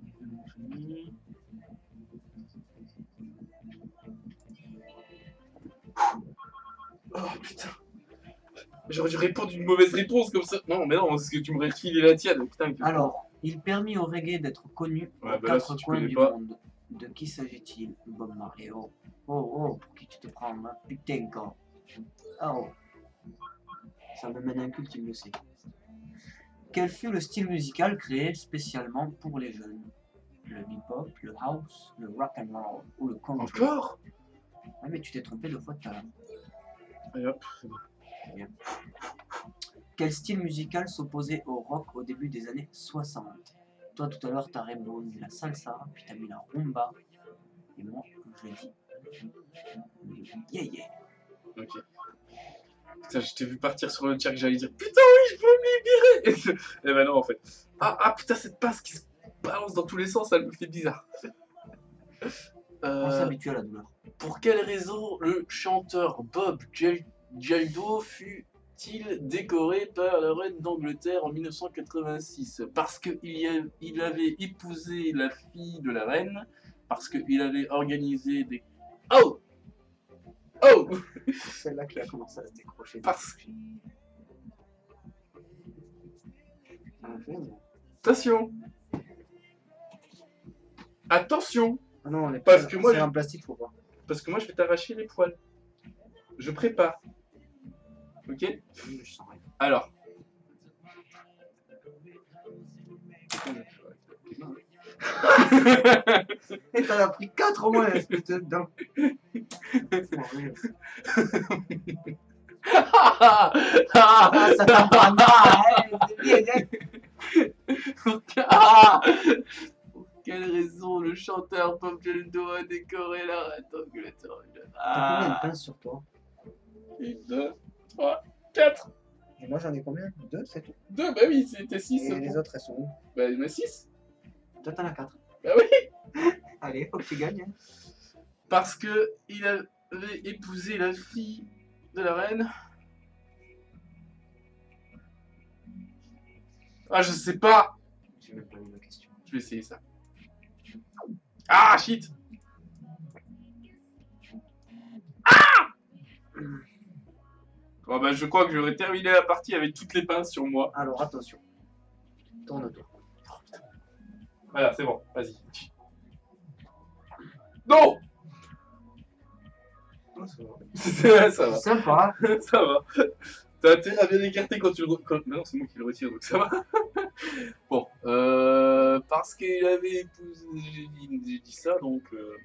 Oh putain. J'aurais dû répondre une mauvaise réponse comme ça. Non, mais non, parce que tu m'aurais filé la tienne. Putain, que- Alors, il permit au reggae d'être connu Ouais, aux bah là, quatre si tu coins connais du pas. monde. De qui s'agit-il? Bob Marley. Oh, oh, oh, pour qui tu te prends, hein? Putain, quand. Ah, oh. Ça me mène à un culte, il le sait. Quel fut le style musical créé spécialement pour les jeunes? Le hip-hop, le house, le rock and roll ou le country? Encore? Ouais, mais tu t'es trompé deux fois tout à l'heure. Allez hop. Bien. Quel style musical s'opposait au rock au début des années soixante? Toi, tout à l'heure, t'as répondu la salsa, puis t'as mis la rumba. Et moi, je dis le yeah yeah. Ok. Putain, je t'ai vu partir sur le tir que j'allais dire. Putain, oui, je peux me libérer. Et ben non, en fait. Ah, ah, putain, cette passe qui se balance dans tous les sens, elle me fait bizarre. On Euh, s'habitue à la douleur. pour quelle raison le chanteur Bob Gel- Geldof fut-il décoré par la reine d'Angleterre en mille neuf cent quatre-vingt-six? Parce qu'il y a- il avait épousé la fille de la reine, parce qu'il avait organisé des... Oh! Oh! C'est là qu'il a commencé à se décrocher. Parce que... Ah, vraiment. Attention! Attention! Ah non, on est Parce pas- que moi, c'est je- en plastique, faut pas. Parce que moi, je vais t'arracher les poils. Je prépare. Ok? Oui, je sens rien. Alors. Et t'en as pris quatre au moins, espèce de dingue. Fais-moi rire. Ah, ça t'a pas mal, hein, c'est bien, hein. Ah, pour quelle raison le chanteur Bob Geldof a décoré la reine d'Angleterre? T'as combien de Ah, pinces sur toi? une, deux, trois, quatre. Et moi j'en ai combien? Deux, c'est tout. Deux, bah oui, c'était six. Et les autres elles sont où? Bah, il y en a six. Toi t'en as quatre. Bah oui. Allez, faut que tu gagnes. Hein. Parce que il avait épousé la fille de la reine. Ah, je sais pas. J'ai même pas lu la question. Je vais essayer ça. Ah, shit. Ah. Oh, bah, je crois que j'aurais terminé la partie avec toutes les pinces sur moi. Alors attention. Tourne-toi. Voilà, c'est bon, vas-y. Non. Oh, ça va. Ça ça va, Sympa. ça va. T'as intérêt à bien l'écarter quand tu le... Quand... Mais non, c'est moi qui le retire, donc ça va. Bon, euh... Parce qu'il avait épousé... J'ai dit, j'ai dit ça, donc... Euh...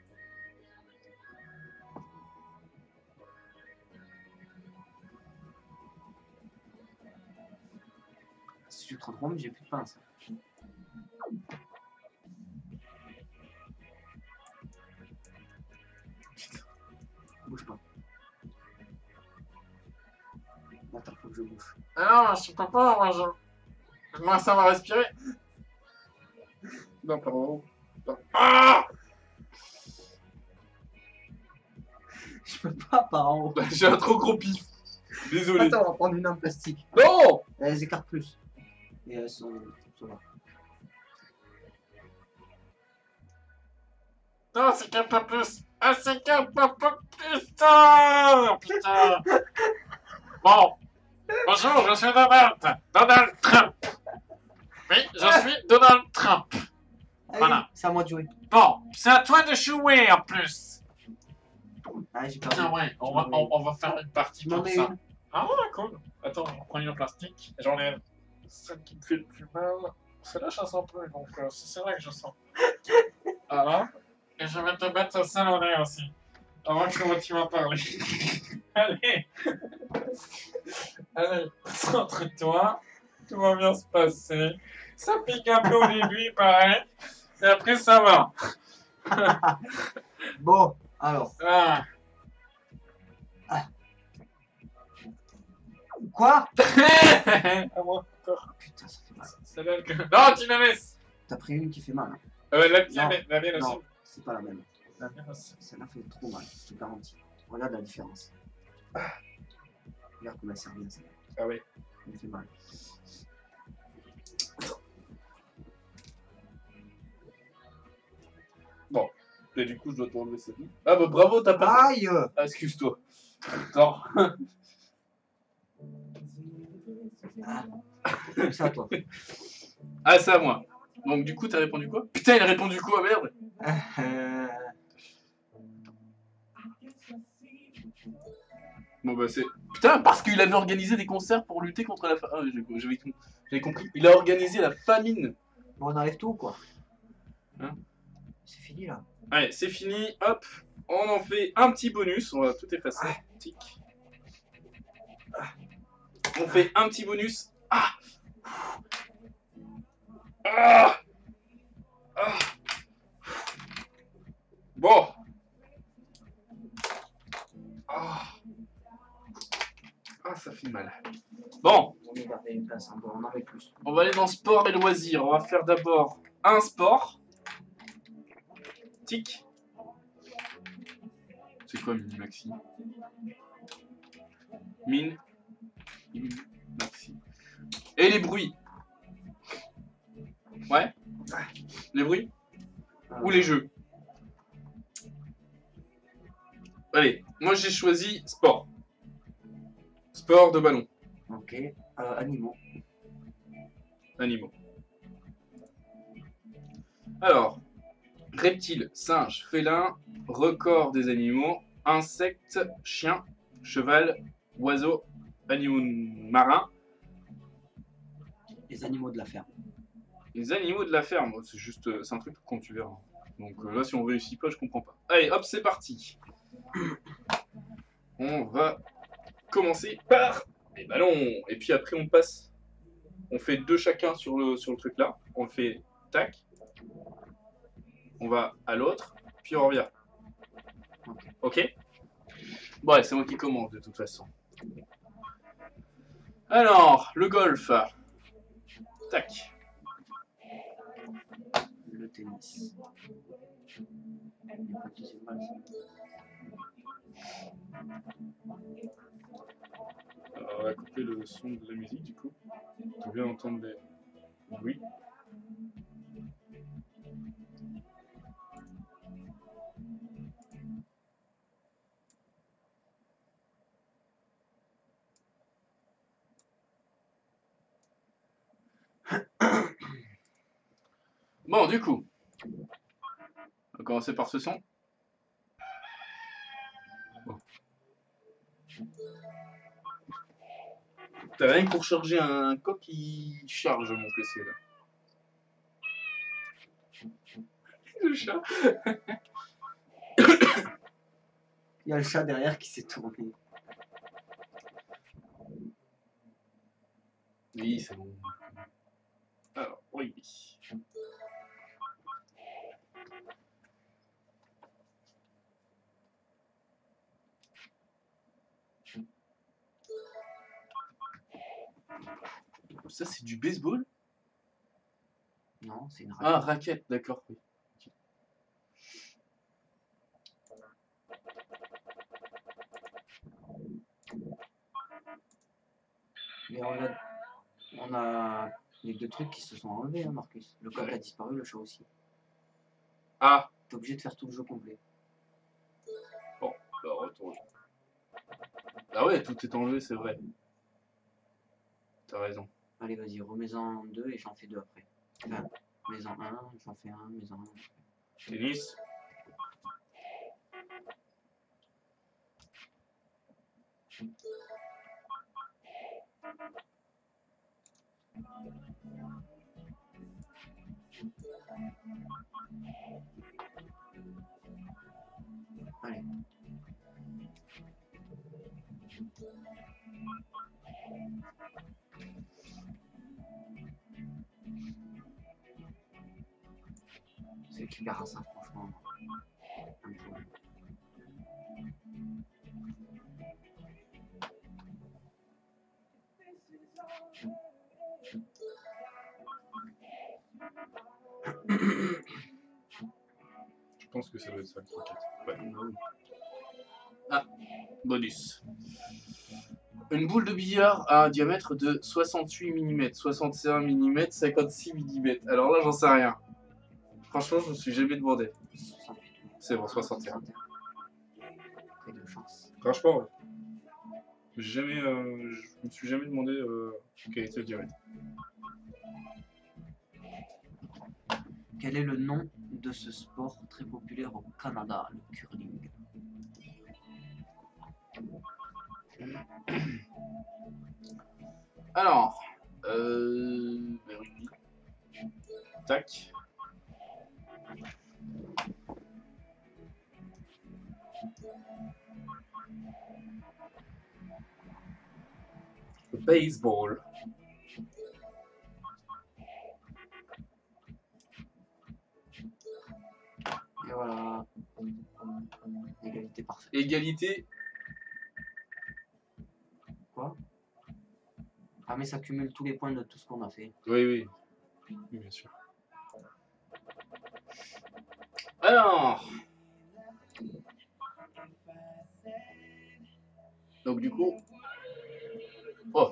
Si tu te trompes, j'ai plus de pince. Bouge pas. Attends, faut que je bouge. Ah non, je peux pas, moi, je... Moi, ça va respirer. Non, pardon. Non. Ah. Je peux pas par en haut. J'ai un trop gros pif. Désolé. Attends, on va prendre une en plastique. Non. Elles écartent plus. Et elles sont. Ça va. Non, c'est qu'un peu plus. Ah, c'est qu'un peu plus. Putain. Putain. Bon. Bonjour, je suis Donald. Donald Trump. Oui, je suis Donald Trump. Allez, Voilà. c'est à moi de jouer. Bon, c'est à toi de jouer en plus. Ah, j'ai perdu. Tiens, ouais, on va, on, on va faire une partie Je m'en pour mets ça. une. Ah ouais, cool. Attends, on prend une en plastique. J'enlève celle qui me fait le plus mal. Celle-là, je la sens plus, donc euh, c'est vrai que je sens. Voilà. Et je vais te mettre ça dans l'air aussi. Avant que tu m'en parles. Allez. Allez, concentre-toi. Tout va bien se passer. Ça pique un peu au début, pareil. Et après, ça va. Bon, alors. Ah. Quoi? À moi, encore. Putain, ça fait mal. C'est là que... Non, tu la laisses. T'as pris une qui fait mal. Hein. Euh, la Non, tienne, la mienne non. aussi. c'est pas la même. La mirasse. Ça m'a fait trop mal, je te garantis. Regarde la différence. Ah. Regarde comment elle sert bien ça. Ah ouais. Ça me fait mal. Bon. Et du coup, je dois t'enlever cette vie. Ah bah bravo, t'as pas... Aïe. Ah, excuse-toi. Non. Ah. Comme ça, toi. Ah, c'est à moi. Donc du coup, t'as répondu quoi? Putain, il a répondu quoi, merde? Euh... Bon bah c'est... Putain, parce qu'il avait organisé des concerts pour lutter contre la famine. Ah, j'avais j'avais compris. Il a organisé la famine. Bon, on enlève tout, quoi. Hein? C'est fini, là. Allez, c'est fini. Hop. On en fait un petit bonus. On va tout effacer. Ah. Tic. Ah. On fait un petit bonus. Ah. Ah. Ah. Bon. Ah. Ah, ça fait mal. Bon. On va garder une place, hein. Bon, on en met plus. On va aller dans sport et loisirs. On va faire d'abord un sport. Tic. C'est quoi Mini Maxi? Mine. Mine Maxi. Et les bruits. Ouais. Les bruits Euh... ou les jeux. Allez, moi j'ai choisi sport. Sport de ballon. Ok. Euh, animaux. Animaux. Alors, reptiles, singes, félins, record des animaux, insectes, chiens, cheval, oiseaux, animaux marins. Les animaux de la ferme. Les animaux de la ferme, c'est juste, c'est un truc quand tu verras. Donc euh, là, si on réussit pas, je comprends pas. Allez, hop, c'est parti. On va commencer par les ballons. Et puis après, on passe. On fait deux chacun sur le, sur le truc là. On le fait tac. On va à l'autre, puis on revient. Ok? Bon, ouais, c'est moi qui commence de toute façon. Alors, le golf. Tac. Le tennis. Alors, on va couper le son de la musique du coup. On vient d'entendre des bruits. Bon, du coup, on va commencer par ce son. Bon. T'as rien que pour charger un coq qui charge mon P C là. Le chat. Il y a le chat derrière qui s'est tourné. Oui, c'est bon. Alors, oui. Ça, c'est du baseball? Non, c'est une raquette. Ah, raquette, d'accord. Oui. Mais on a, on a les deux trucs qui se sont enlevés, hein, Marcus. Le coq Ouais. a disparu, le chat aussi. Ah, T'es obligé de faire tout le jeu complet. bon, bah retourne. Ah ouais, tout est enlevé, c'est vrai. T'as raison. Allez, vas-y, remets-en deux et j'en fais deux après. Enfin, mets-en un, j'en fais un, mets-en un. Tennis. Allez. C'est qui verra ça, franchement. Un peu. Je pense Oui, ça doit être ça, le croquette. Ouais. Ah, bonus. Une boule de billard a un diamètre de soixante-huit millimètres, soixante et un millimètres, cinquante-six millimètres. Alors là, j'en sais rien. Franchement, je me suis jamais demandé. C'est bon, soixante et un. T'as de chance. Franchement, ouais. J'ai jamais, euh, je me suis jamais demandé euh, quel était le diamètre. Quel est le nom de ce sport très populaire au Canada, le curling? Alors, euh, ben oui. Tac. Le baseball. Et voilà. Égalité parfaite. Égalité. Quoi? Ah mais ça cumule tous les points de tout ce qu'on a fait. Oui, oui. Oui, bien sûr. Alors. Donc du coup. Oh.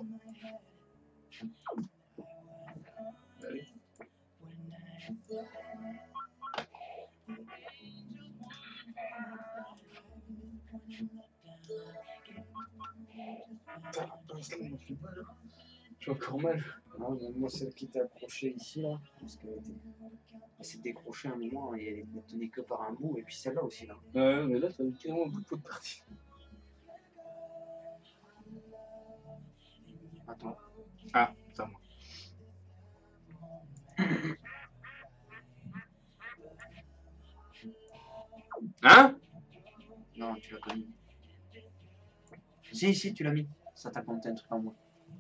Allez. J'ai encore mal. Non, mais moi celle qui t'a accroché ici là, parce qu'elle était... elle s'est décrochée un moment et elle ne tenait que par un bout, et puis celle-là aussi là. Ouais, mais là, ça a carrément un bout de peau de partie. Attends. Ah, c'est à moi. Hein? Non, tu l'as pas mis. Si, si, tu l'as mis. Ça t'a compté un truc en moi.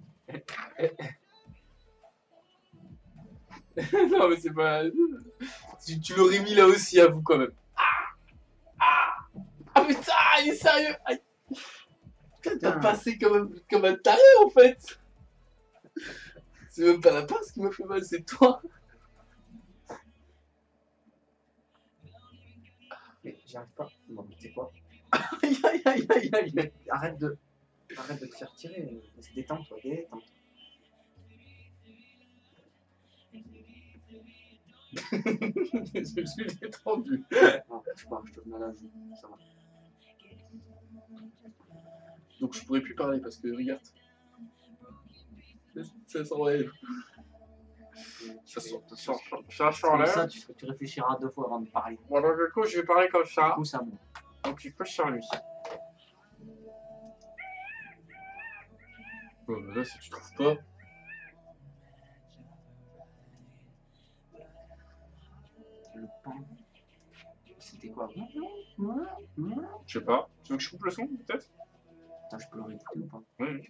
Non, mais c'est pas. Tu, tu l'aurais mis là aussi, à vous quand même. Ah! Ah! Ah putain, il est sérieux! Aïe. Putain, t'as passé comme un, comme un taré en fait! C'est même pas la pince qui m'a fait mal, c'est toi! Mais j'arrive pas. Bon, mais tu sais quoi? Aïe aïe aïe aïe aïe! Arrête de. Arrête de te faire tirer. Détends-toi, détends-toi. Je suis détendu. Non, je pas, je te mets à la joue. Ça va. Donc je pourrais plus parler parce que regarde. Ça s'enlève. Ça Tu sort. fais- Ça Comme s'enlève. ça, tu, tu réfléchiras deux fois avant de parler. Bon, donc du coup, je vais parler comme ça. Du coup, ça moi. Donc il faut sur lui. Bon, mais là, si tu trouves pas. Le pain. C'était quoi? Je sais pas. Tu veux que je coupe le son, peut-être? Attends, je peux le réécouter ou pas? Oui.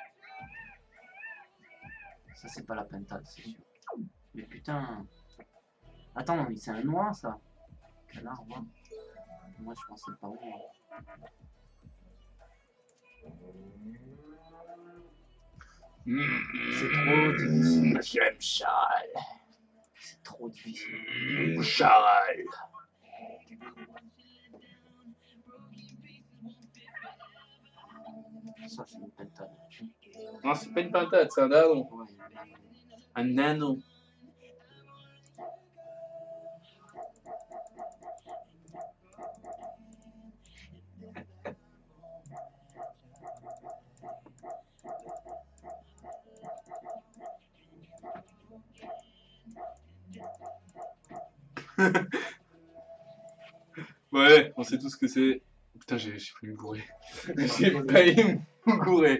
Ça, c'est pas la pentade, c'est sûr. Mais putain. Attends, non, mais c'est un noix, ça. Quel arbre, hein. Moi, je pensais pas où. Hein. C'est trop difficile. J'aime Charles. C'est trop difficile. Charles. Ça, c'est une pentade. Non, c'est pas une pintade, c'est un dindon. Ouais, Un nano. Ouais, on sait tout ce que c'est. Putain, j'ai failli me gourer. J'ai failli me gourer.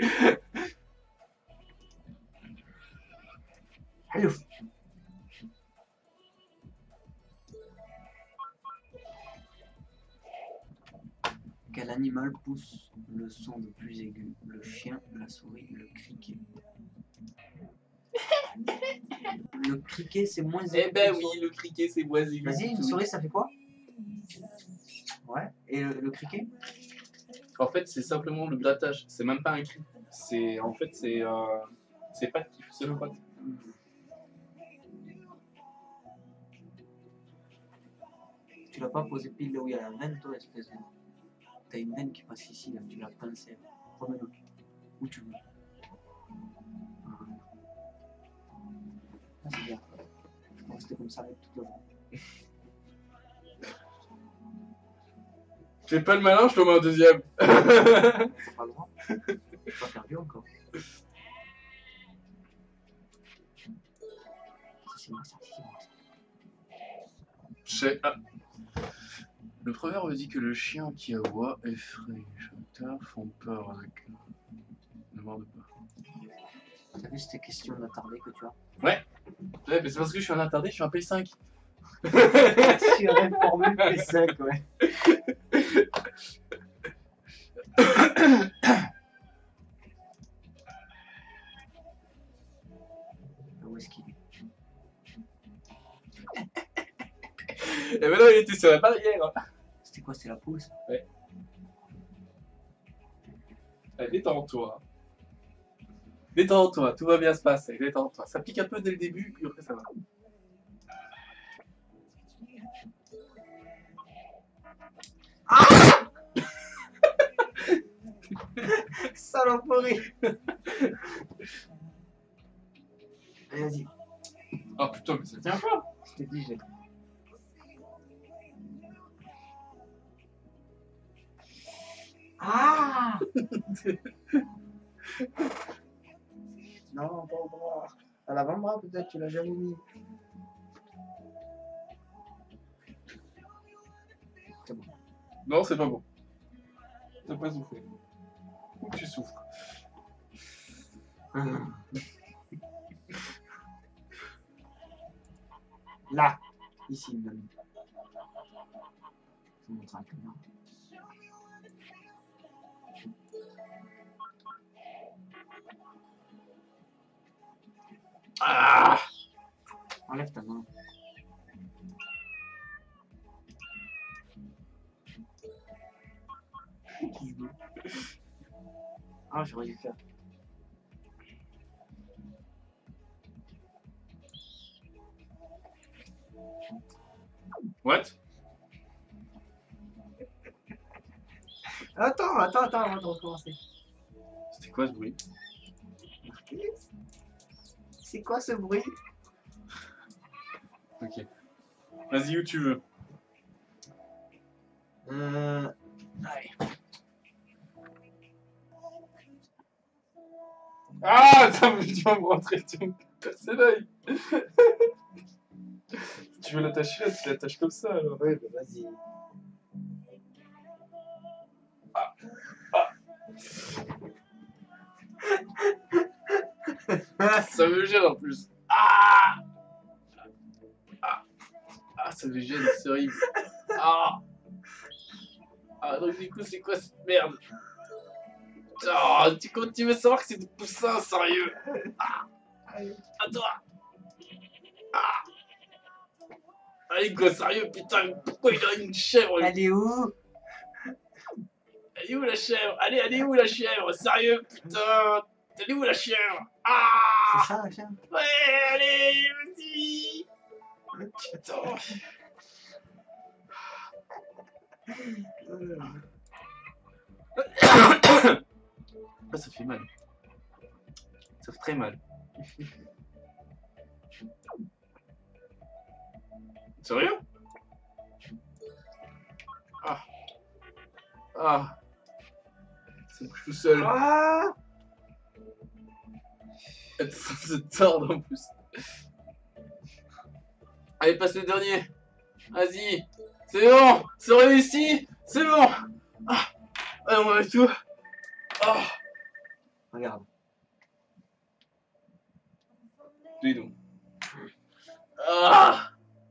Allô. Quel animal pousse le son le plus aigu? Le chien, la souris, le criquet. Le criquet, c'est moins aigu. Eh ben que oui, le souris. le criquet, c'est boisé. Vas-y, une souris, ça fait quoi? Ouais. Et le, le criquet? En fait, c'est simplement le grattage. C'est même pas un cri. C'est en fait, c'est euh, c'est pas qui se frotte. Tu l'as pas posé pile là où il y a la veine, toi, espèce de. T'as une veine qui passe ici, là, tu l'as pincé. Remets-le. Où tu veux. Voilà. Ah, c'est bien. Je peux rester comme ça avec toute la journée. Fais pas le malin, je te mets un deuxième. T'as pas le droit. J'ai pas perdu encore. Ça, c'est moi, ça, c'est moi, ça. Je sais- ah. Le proverbe dit que le chien qui aboie effraie les chatteurs font peur avec ne mord pas. T'as vu cette question d'attardé que tu as? Ouais, ouais mais c'est parce que je suis un attardé, je suis un P cinq. Je suis réformé P cinq, ouais. Où est-ce qu'il est? Et maintenant il était sur la barrière. C'était quoi? C'était la pause? Ouais. Allez, détends-toi. Détends-toi, tout va bien se passer, détends-toi. Ça pique un peu dès le début, puis après ça va. Ah saloperie. Allez, vas-y. Oh putain, mais ça tient pas. Je t'ai dit, j'ai. Ah non, pas au bras. À l'avant-bras, peut-être, tu l'as jamais mis. C'est bon. Non, c'est pas bon. T'as pas soufflé. Ou tu souffres. Là, ici, même. Je vous montre un peu. Ah, Enlève ta main. Ah, j'aurais dû faire. what? Attends, attends, attends, avant de recommencer. C'était quoi ce bruit? C'est quoi ce bruit? Ok. Vas-y où tu veux. Euh... Allez. Ah, attends, mais tu vas me rentrer, tu vas me casser l'œil. Si tu veux l'attacher là, tu l'attaches comme ça alors. Oui, bah vas-y. Ah. Ah. Ça me gêne en plus. Ah, ah, ah ça me gêne, c'est horrible. Ah, ah donc du coup c'est quoi cette merde? Oh, tu, comment tu veux savoir que c'est du poussin, sérieux? Ah, à toi. Ah. Allez quoi, sérieux, putain, pourquoi il a une chèvre? Elle est où? Elle est où la chèvre? Allez, elle est où la chèvre? Sérieux, putain, elle est où la chèvre? Ah, C'est ça la chèvre? ouais, allez, vas-y. Putain. Ah, ça fait mal. Ça fait très mal. Sérieux? Ah. Ah. Ça bouge tout seul. Ah! Ça se tord en plus. Allez, passe le dernier. Vas-y. C'est bon. C'est réussi. C'est bon. Ah. Allez, on va mettre tout. Ah. Regarde. Dis donc. Ah.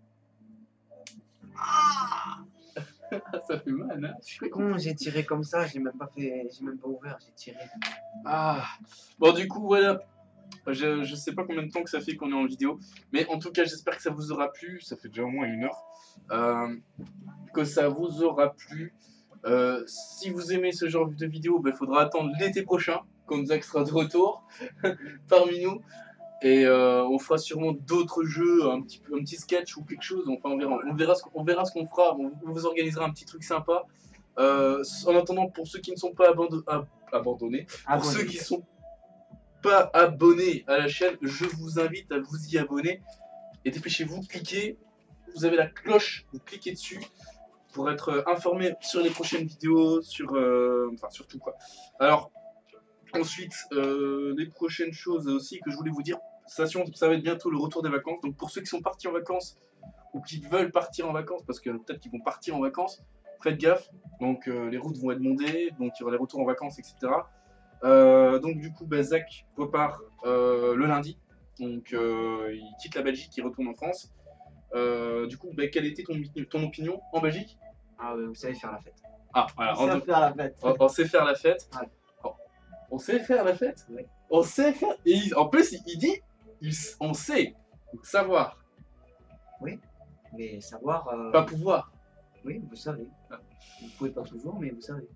Ah! Ça fait mal, hein? Je suis con, j'ai tiré comme ça, j'ai même pas fait, j'ai même pas ouvert, j'ai tiré. Ah. Bon, du coup, voilà. Je, je sais pas combien de temps que ça fait qu'on est en vidéo, mais en tout cas, j'espère que ça vous aura plu. Ça fait déjà au moins une heure. Euh, que ça vous aura plu. Euh, si vous aimez ce genre de vidéo, il ben, faudra attendre l'été prochain, quand Zach sera de retour parmi nous. Et euh, on fera sûrement d'autres jeux, un petit, un petit sketch ou quelque chose. Enfin, on verra, on verra ce qu'on verra ce qu'on fera. On, on vous organisera un petit truc sympa. Euh, en attendant, pour ceux qui ne sont pas abando ab abandonnés, Ah, pour bon, ceux oui. qui ne sont pas abonnés à la chaîne, je vous invite à vous y abonner. Et dépêchez-vous, cliquez. Vous avez la cloche, vous cliquez dessus pour être informé sur les prochaines vidéos, sur, euh, enfin, sur tout quoi. Alors, ensuite, euh, les prochaines choses aussi que je voulais vous dire, ça, ça va être bientôt le retour des vacances. Donc pour ceux qui sont partis en vacances ou qui veulent partir en vacances, parce que peut-être qu'ils vont partir en vacances, faites gaffe. Donc euh, les routes vont être bondées, donc il y aura les retours en vacances, et cetera. Euh, donc du coup, bah, Zach repart euh, le lundi. Donc euh, il quitte la Belgique, il retourne en France. Euh, du coup, bah, quelle était ton, ton opinion en Belgique? Ah, ouais, vous savez faire la fête. Ah, voilà. Vous savez On, faire la fête. on, on sait faire la fête. Ouais. On sait faire la fête. Oui. On sait faire. Et il- en plus, il, il dit, il- on sait, savoir, Mais savoir. euh, pas pouvoir. Oui, vous savez. Ah. Vous pouvez pas toujours, mais vous savez.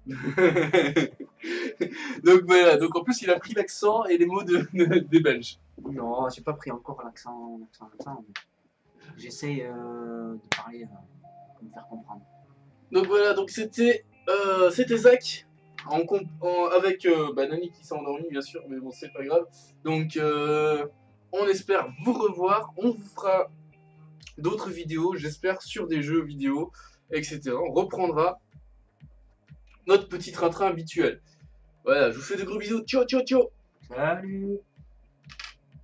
Donc voilà. Donc en plus, il a pris l'accent et les mots de, de- des Belges. Non, j'ai pas pris encore l'accent. l'accent, l'accent, mais j'essaye euh, de parler euh, pour me faire comprendre. Donc voilà. Donc c'était, euh, c'était Zach. En, comp- en- avec euh, bah, Nani qui s'est endormi bien sûr, mais bon c'est pas grave. Donc euh, on espère vous revoir. On vous fera d'autres vidéos, j'espère, sur des jeux vidéo, et cetera. On reprendra notre petit train-train habituel. Voilà, je vous fais de gros bisous. Ciao, ciao, ciao. Salut!